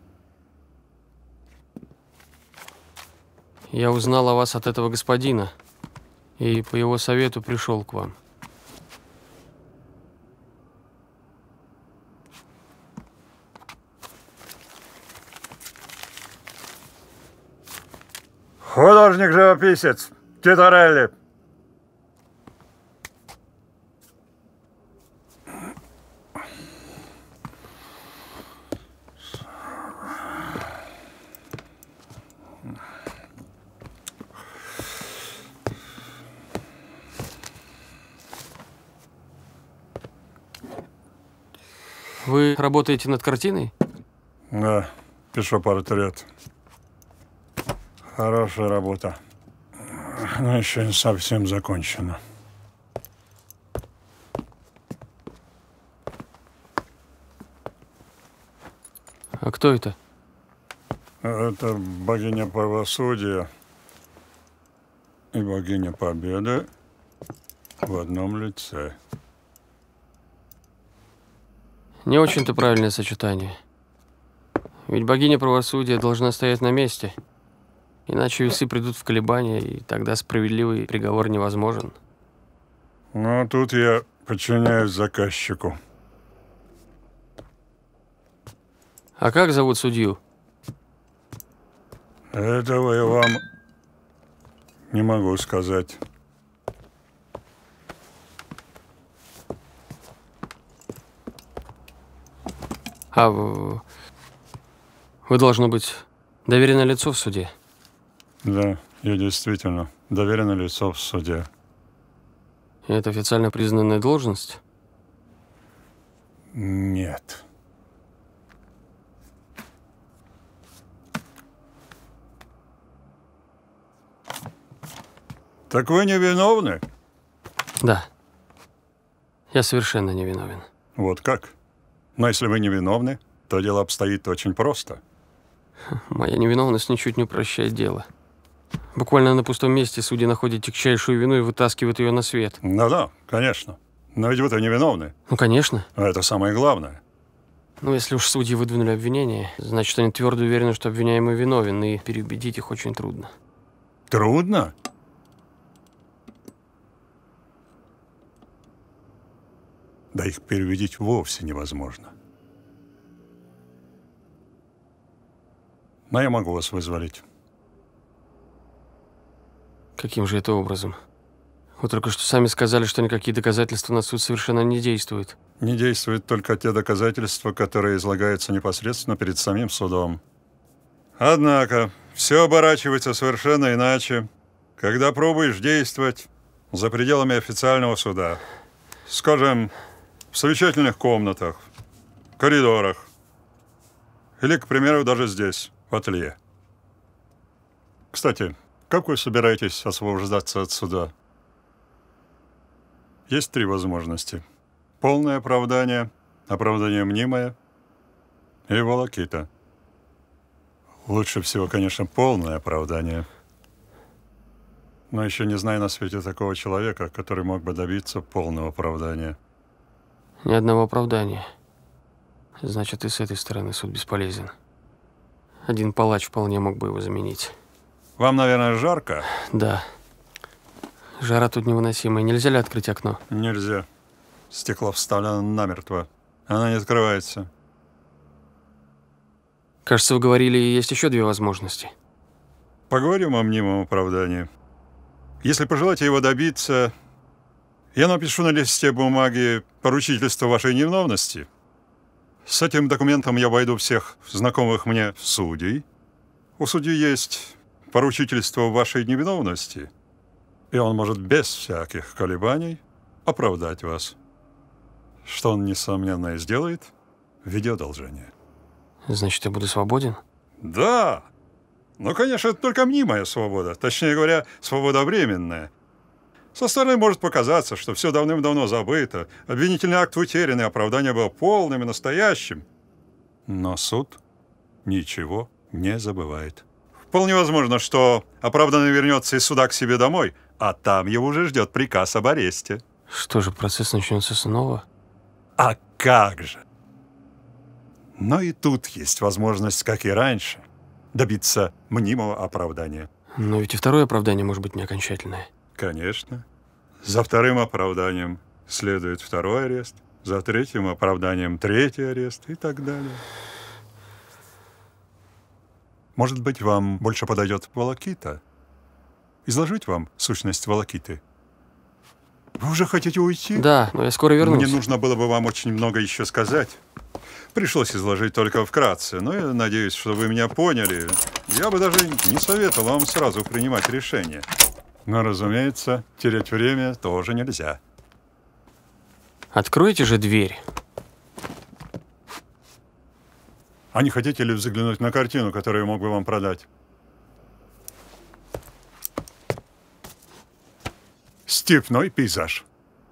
Я узнал о вас от этого господина и по его совету пришел к вам. Художник-живописец Титарелли. Вы работаете над картиной? Да, пишу портрет. Хорошая работа. Но еще не совсем закончена. А кто это? Это богиня правосудия и богиня победы в одном лице. Не очень-то правильное сочетание. Ведь богиня правосудия должна стоять на месте. Иначе весы придут в колебания, и тогда справедливый приговор невозможен. Ну, тут я Подчиняюсь заказчику. А как зовут судью? Этого я вам не могу сказать. А вы, вы должно быть доверенное лицо в суде? Да, я действительно доверенное лицо в суде. И это официально признанная должность? Нет. Так вы не виновны? Да. Я совершенно не виновен. Вот как? Но если вы не виновны, то дело обстоит очень просто. Моя невиновность ничуть не упрощает дело. Буквально на пустом месте судьи находят тягчайшую вину и вытаскивают ее на свет. Да-да, конечно. Но ведь вы-то не виновны. Ну, конечно. А это самое главное. Ну, если уж судьи выдвинули обвинение, значит, они твердо уверены, что обвиняемый виновен, и переубедить их очень трудно. Трудно? Да их переубедить вовсе невозможно. Но я могу вас вызволить. Каким же это образом? Вы только что сами сказали, что никакие доказательства на суд совершенно не действуют. Не действуют только те доказательства, которые излагаются непосредственно перед самим судом. Однако, все оборачивается совершенно иначе, когда пробуешь действовать за пределами официального суда. Скажем, в совещательных комнатах, коридорах. Или, к примеру, даже здесь, в ателье. Кстати, как вы собираетесь освобождаться от суда? Есть три возможности. Полное оправдание, оправдание мнимое и волокита. Лучше всего, конечно, полное оправдание. Но еще не знаю на свете такого человека, который мог бы добиться полного оправдания. Ни одного оправдания. Значит, и с этой стороны суд бесполезен. Один палач вполне мог бы его заменить. Вам, наверное, жарко? Да. Жара тут невыносимая. Нельзя ли открыть окно? Нельзя. Стекло вставлено намертво. Оно не открывается. Кажется, вы говорили, есть еще две возможности. Поговорим о мнимом оправдании. Если пожелаете его добиться, я напишу на листе бумаги поручительство вашей невиновности. С этим документом я обойду всех знакомых мне судей. У судьи есть поручительство вашей невиновности, и он может без всяких колебаний оправдать вас. Что он, несомненно, и сделает в виде одолжения. Значит, я буду свободен? Да. Ну, конечно, это только мнимая свобода. Точнее говоря, свобода временная. Со стороны может показаться, что все давным-давно забыто, обвинительный акт утерян, и оправдание было полным и настоящим. Но суд ничего не забывает. Вполне возможно, что оправданный вернется из суда к себе домой, а там его уже ждет приказ об аресте. Что же, процесс начнется снова? А как же? Но и тут есть возможность, как и раньше, добиться мнимого оправдания. Но ведь и второе оправдание может быть не окончательное. Конечно. За вторым оправданием следует второй арест, за третьим оправданием третий арест и так далее. Может быть, вам больше подойдет волокита? Изложить вам сущность волокиты? Вы уже хотите уйти? Да, но я скоро вернусь. Мне нужно было бы вам очень много еще сказать. Пришлось изложить только вкратце, но я надеюсь, что вы меня поняли. Я бы даже не советовал вам сразу принимать решение. Но, разумеется, терять время тоже нельзя. Откройте же дверь. А не хотите ли взглянуть на картину, которую я мог бы вам продать? Степной пейзаж.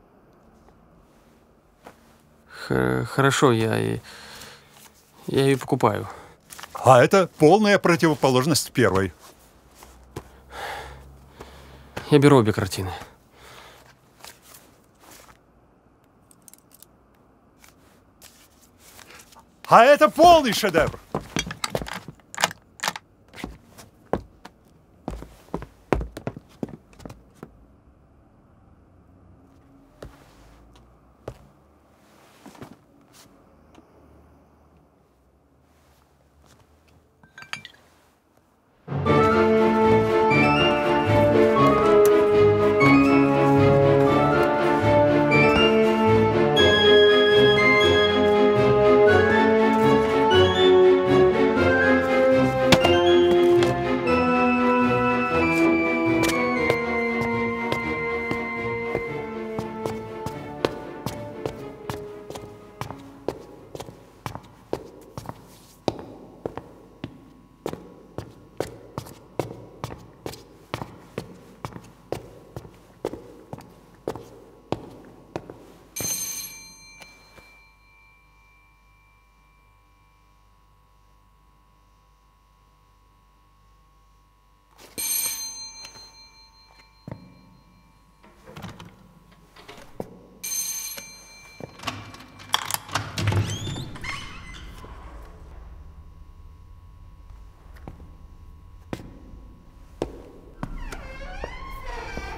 Х- хорошо, я и я ее покупаю. А это полная противоположность первой. Я беру обе картины. А это полный шедевр.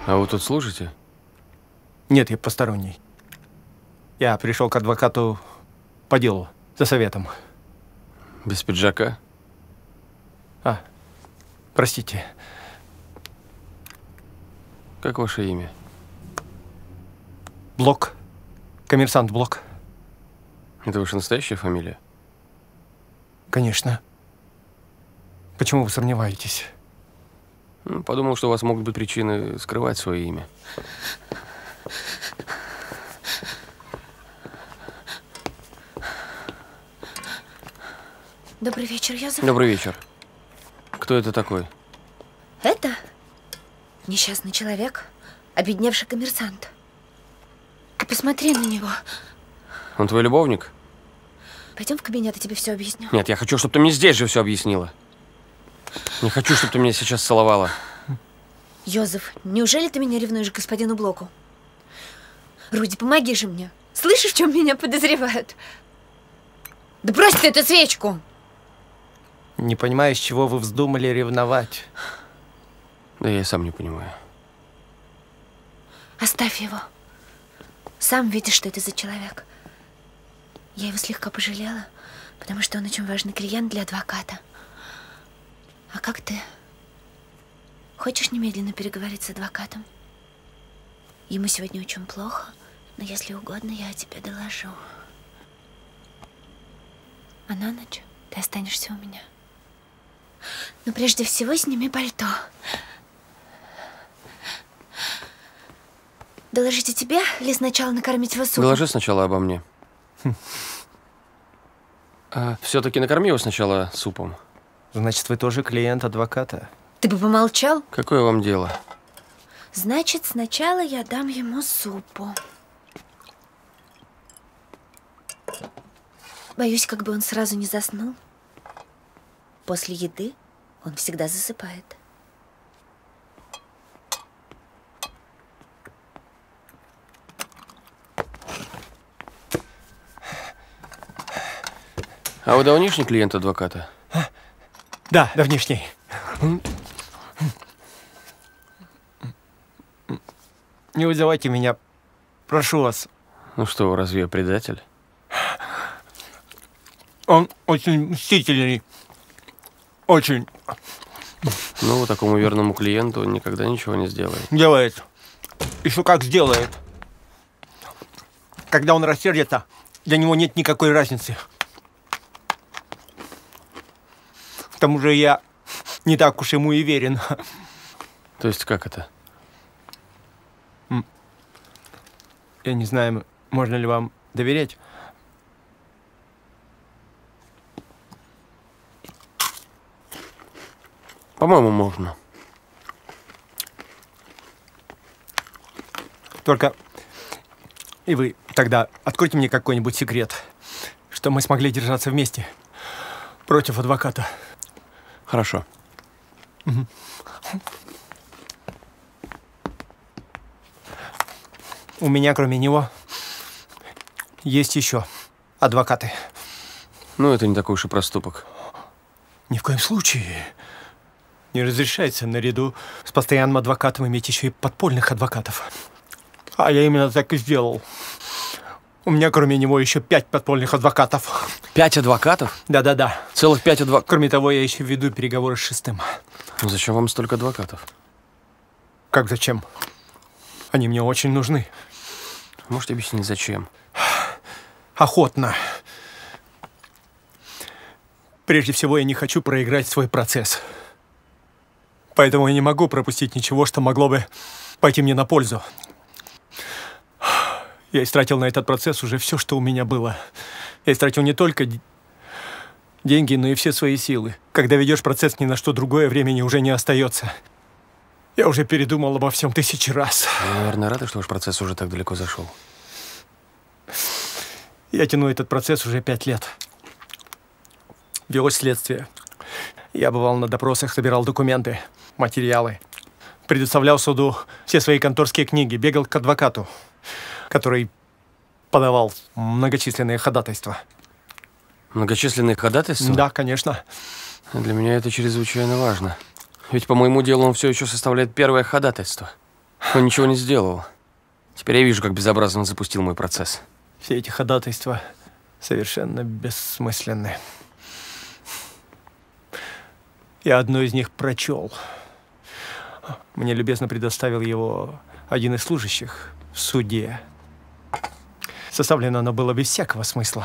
А вы тут служите? Нет, я посторонний. Я пришел к адвокату по делу, за советом. Без пиджака? А, простите. Как ваше имя? Блок. Коммерсант Блок. Это ваша настоящая фамилия? Конечно. Почему вы сомневаетесь? Ну, подумал, что у вас могут быть причины скрывать свое имя. Добрый вечер, Йозеф. Добрый вечер. Кто это такой? Это несчастный человек, обедневший коммерсант. Ты посмотри на него. Он твой любовник? Пойдем в кабинет, я тебе все объясню. Нет, я хочу, чтобы ты мне здесь же все объяснила. Не хочу, чтобы ты меня сейчас целовала. Йозеф, неужели ты меня ревнуешь к господину Блоку? Руди, помоги же мне. Слышишь, в чем меня подозревают? Да брось ты эту свечку! Не понимаю, с чего вы вздумали ревновать. Да я и сам не понимаю. Оставь его. Сам видишь, что это за человек. Я его слегка пожалела, потому что он очень важный клиент для адвоката. А как ты? Хочешь немедленно переговорить с адвокатом? Ему сегодня очень плохо, но если угодно, я о тебе доложу. А на ночь ты останешься у меня. Но прежде всего сними пальто. Доложите тебе или сначала накормить его супом? Доложи сначала обо мне. А все-таки накорми его сначала супом. Значит, вы тоже клиент адвоката? Ты бы помолчал? Какое вам дело? Значит, сначала я дам ему супу. Боюсь, как бы он сразу не заснул. После еды он всегда засыпает. А вы давнишний клиент адвоката? Да, давнишний. Не вызывайте меня, прошу вас. Ну что, разве я предатель? Он очень мстительный. Очень. Ну, такому верному клиенту он никогда ничего не сделает. Делает. Еще как сделает. Когда он рассердится, для него нет никакой разницы. К тому же я не так уж ему и верен. То есть как это? Я не знаю, можно ли вам доверять. По-моему, можно. Только и вы тогда откройте мне какой-нибудь секрет, что мы смогли держаться вместе против адвоката. Хорошо. Угу. У меня, кроме него, есть еще адвокаты. Ну, это не такой уж и проступок. Ни в коем случае. Не разрешается наряду с постоянным адвокатом иметь еще и подпольных адвокатов. А я именно так и сделал. У меня, кроме него, еще пять подпольных адвокатов. Пять адвокатов? Да-да-да. Целых пять адвокатов? Кроме того, я еще веду переговоры с шестым. Ну, зачем вам столько адвокатов? Как зачем? Они мне очень нужны. Можете объяснить, зачем? Охотно. Прежде всего, я не хочу проиграть свой процесс. Поэтому я не могу пропустить ничего, что могло бы пойти мне на пользу. Я истратил на этот процесс уже все, что у меня было. Я истратил не только деньги, но и все свои силы. Когда ведешь процесс, ни на что другое времени уже не остается. Я уже передумал обо всем тысячи раз. Вы, наверное, рады, что ваш процесс уже так далеко зашел. Я тяну этот процесс уже пять лет. Велось следствие. Я бывал на допросах, собирал документы, материалы. Предоставлял суду все свои конторские книги, бегал к адвокату, который подавал многочисленные ходатайства. Многочисленные ходатайства? Да, конечно. Для меня это чрезвычайно важно. Ведь по моему делу он все еще составляет первое ходатайство. Он ничего не сделал. Теперь я вижу, как безобразно он запустил мой процесс. Все эти ходатайства совершенно бессмысленны. Я одно из них прочел. Мне любезно предоставил его один из служащих в суде. Составлено оно было без всякого смысла.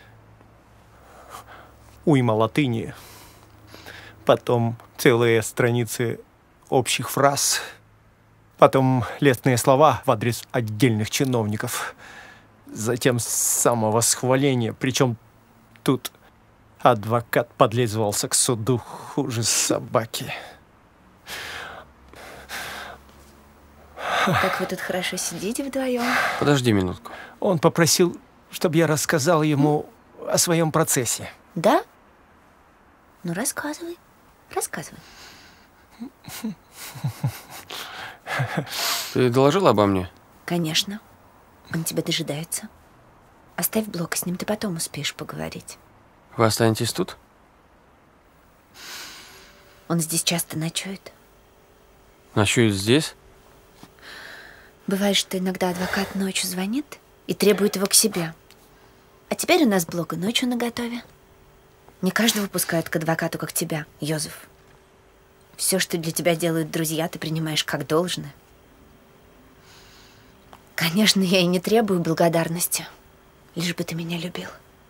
Уйма латыни, потом целые страницы общих фраз, потом лестные слова в адрес отдельных чиновников, затем самовосхваление, причем тут адвокат подлизывался к суду хуже собаки. Как вы тут хорошо сидите вдвоем. Подожди минутку. Он попросил, чтобы я рассказал ему о своем процессе. Да? Ну, рассказывай. Рассказывай. Ты доложила обо мне? Конечно. Он тебя дожидается. Оставь Блока, с ним ты потом успеешь поговорить. Вы останетесь тут? Он здесь часто ночует. Ночует здесь? Бывает, что иногда адвокат ночью звонит и требует его к себе. А теперь у нас Блока ночью наготове. Не каждого пускают к адвокату, как тебя, Йозеф. Все, что для тебя делают друзья, ты принимаешь как должное. Конечно, я и не требую благодарности, лишь бы ты меня любил.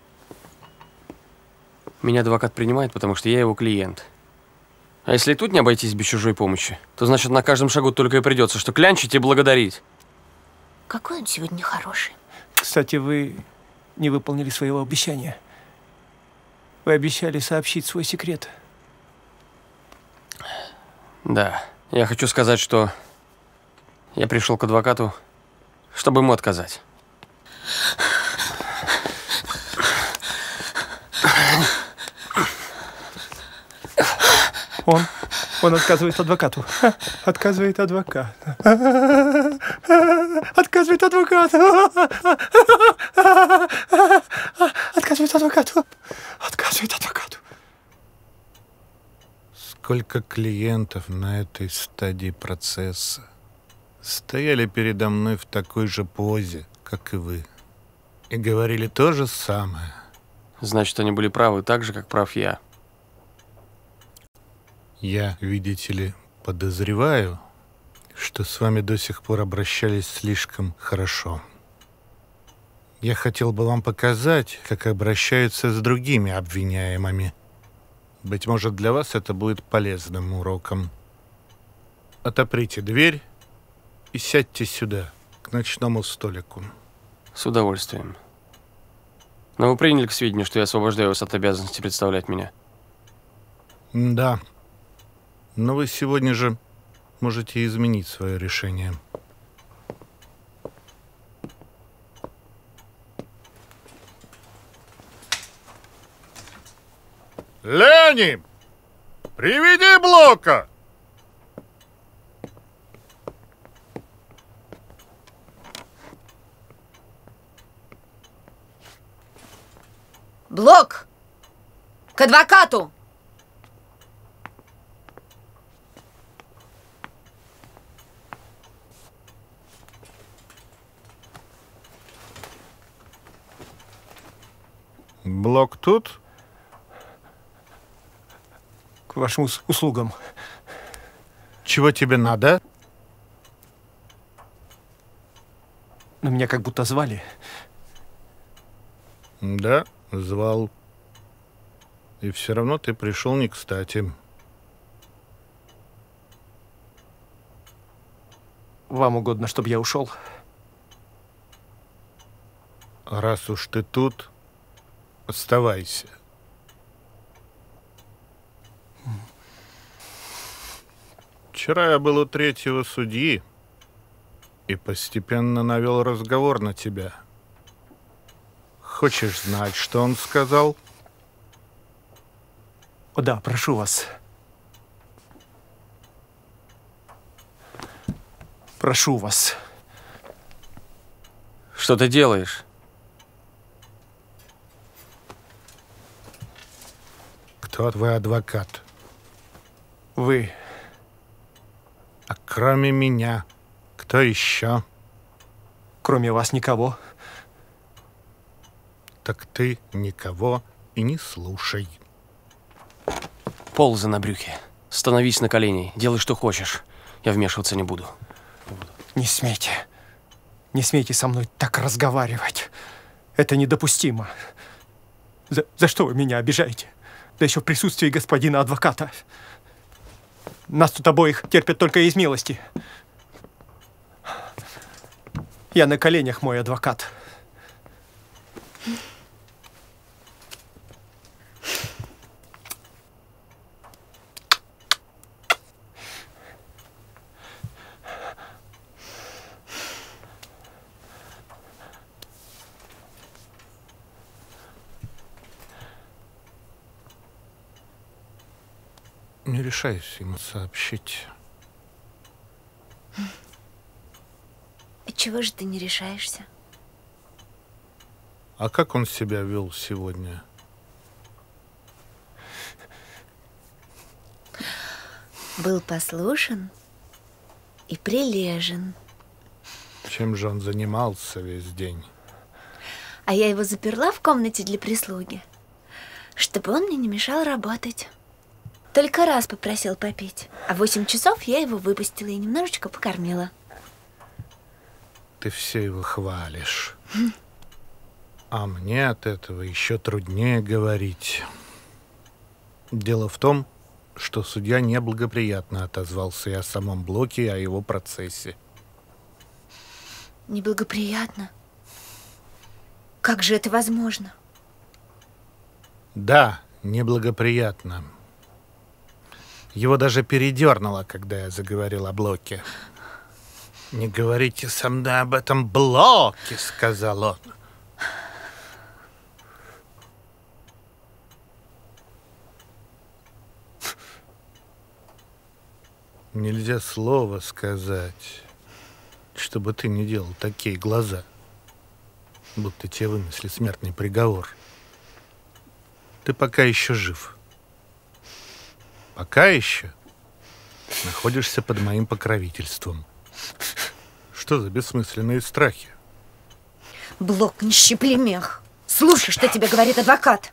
Меня адвокат принимает, потому что я его клиент. А если и тут не обойтись без чужой помощи, то значит на каждом шагу только и придется, что клянчить и благодарить. Какой он сегодня хороший. Кстати, вы не выполнили своего обещания. Вы обещали сообщить свой секрет. Да, я хочу сказать, что я пришел к адвокату, чтобы ему отказать. Он, он отказывает адвокату. Отказывает адвокат. Отказывает адвокату. Отказывает адвокату. Отказывает адвокату. Сколько клиентов на этой стадии процесса стояли передо мной в такой же позе, как и вы, и говорили то же самое. Значит, они были правы так же, как прав я. Я, видите ли, подозреваю, что с вами до сих пор обращались слишком хорошо. Я хотел бы вам показать, как обращаются с другими обвиняемыми. Быть может, для вас это будет полезным уроком. Отоприте дверь и сядьте сюда, к ночному столику. С удовольствием. Но вы приняли к сведению, что я освобождаю вас от обязанности представлять меня? Да. Но вы сегодня же можете изменить свое решение. Лени! Приведи Блока! Блок! К адвокату! Блок тут? К вашим услугам. Чего тебе надо? Но меня как будто звали. Да, звал. И все равно ты пришел не кстати. Вам угодно, чтобы я ушел? Раз уж ты тут, оставайся. Вчера я был у третьего судьи и постепенно навел разговор на тебя. Хочешь знать, что он сказал? О, да, прошу вас. Прошу вас. Что ты делаешь? Кто твой адвокат? Вы. А кроме меня, Кто еще? Кроме вас никого. Так ты никого и не слушай. Ползай на брюхе. Становись на колени. Делай, что хочешь. Я вмешиваться не буду. Не смейте. Не смейте со мной так разговаривать. Это недопустимо. За, за что вы меня обижаете? Да еще в присутствии господина адвоката. Нас тут обоих терпят только из милости. Я на коленях, мой адвокат. Не решаюсь ему сообщить. И чего же ты не решаешься? А как он себя вел сегодня? Был послушен и прилежен. Чем же он занимался весь день? А я его заперла в комнате для прислуги, чтобы он мне не мешал работать. Только раз попросил попить, а в восемь часов я его выпустила и немножечко покормила. Ты все его хвалишь. А мне от этого еще труднее говорить. Дело в том, что судья неблагоприятно отозвался и о самом Блоке, и о его процессе. Неблагоприятно? Как же это возможно? Да, неблагоприятно. Его даже передернуло, когда я заговорил о Блоке. «Не говорите со мной об этом Блоке», — сказал он. Нельзя слова сказать, чтобы ты не делал такие глаза, будто тебе вынесли смертный приговор. Ты пока еще жив. Пока еще находишься под моим покровительством. Что за бессмысленные страхи? Блок, не щипли мех. Слушай, что тебе говорит адвокат.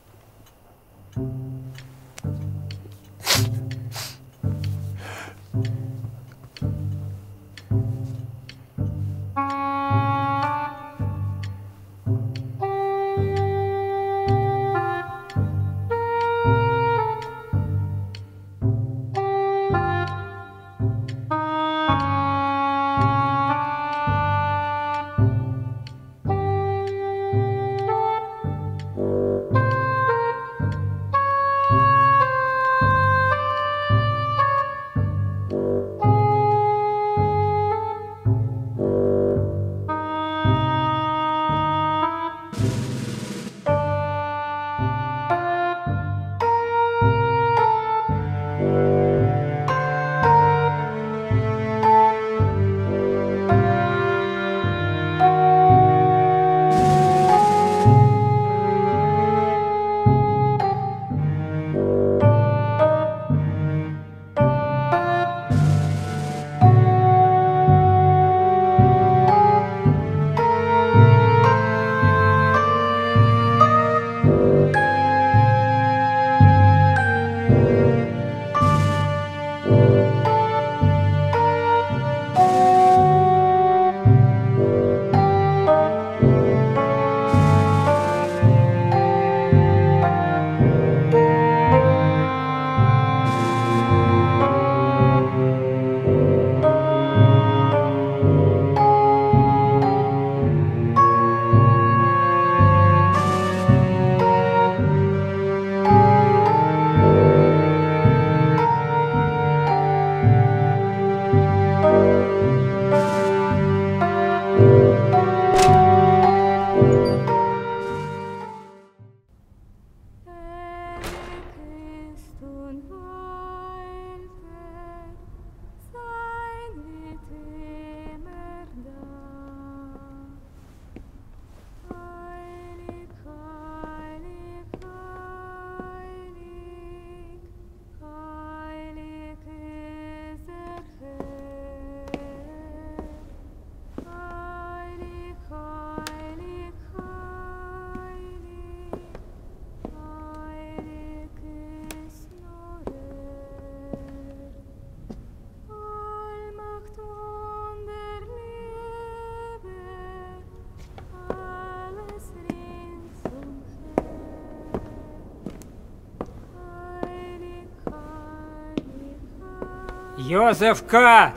Йозеф К.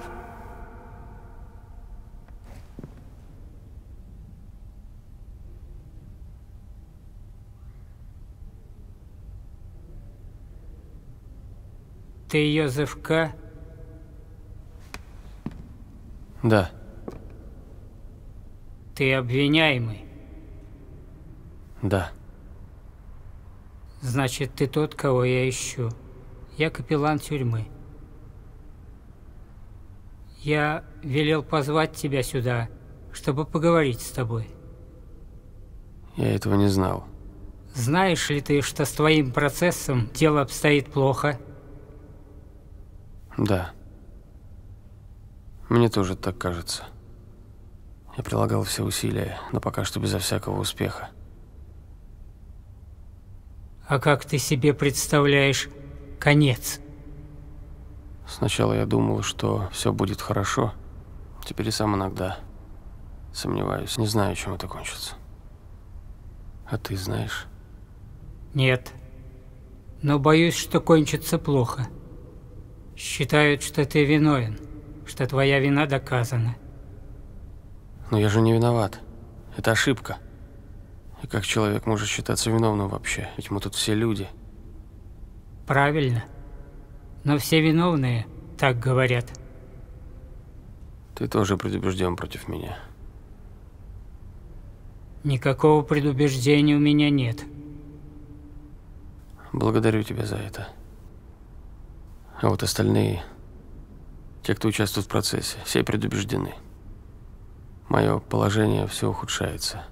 Ты Йозеф К? Да. Ты обвиняемый? Да. Значит, ты тот, кого я ищу. Я капеллан тюрьмы. Я велел позвать тебя сюда, чтобы поговорить с тобой. Я этого не знал. Знаешь ли ты, что с твоим процессом дело обстоит плохо? Да. Мне тоже так кажется. Я прилагал все усилия, но пока что безо всякого успеха. А как ты себе представляешь конец? Сначала я думал, что все будет хорошо. Теперь и сам иногда сомневаюсь. Не знаю, чем это кончится. А ты знаешь? Нет. Но боюсь, что кончится плохо. Считают, что ты виновен, что твоя вина доказана. Но я же не виноват. Это ошибка. И как человек может считаться виновным вообще? Ведь мы тут все люди. Правильно. Но все виновные так говорят. Ты тоже предубежден против меня. Никакого предубеждения у меня нет. Благодарю тебя за это. А вот остальные, те, кто участвует в процессе, все предубеждены. Мое положение все ухудшается.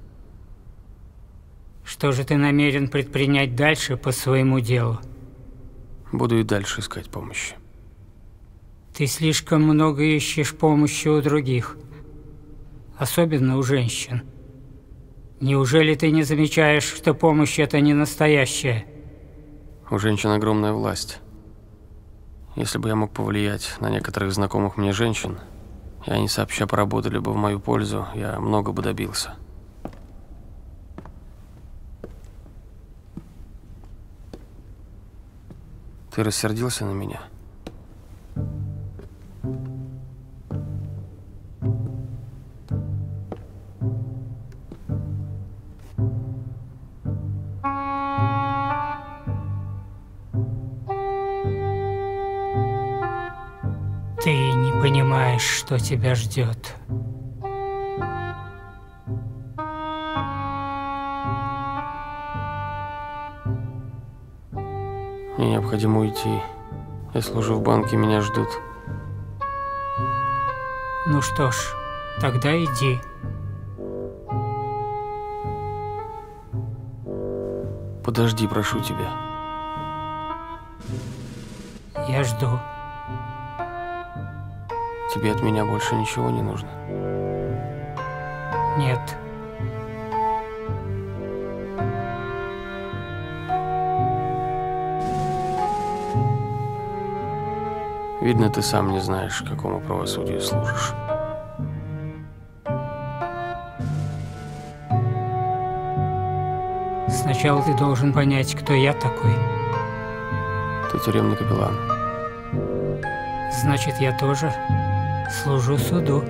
Что же ты намерен предпринять дальше по своему делу? Буду и дальше искать помощи. Ты слишком много ищешь помощи у других, особенно у женщин. Неужели ты не замечаешь, что помощь это не настоящая? У женщин огромная власть. Если бы я мог повлиять на некоторых знакомых мне женщин, и они сообща поработали бы в мою пользу, я много бы добился. Ты рассердился на меня? Ты не понимаешь, что тебя ждет. Мне необходимо уйти. Я служу в банке, меня ждут. Ну что ж, тогда иди. Подожди, прошу тебя. Я жду. Тебе от меня больше ничего не нужно? Нет. Видно, ты сам не знаешь, какому правосудию служишь. Сначала ты должен понять, кто я такой. Ты тюремный капеллан. Значит, я тоже служу суду.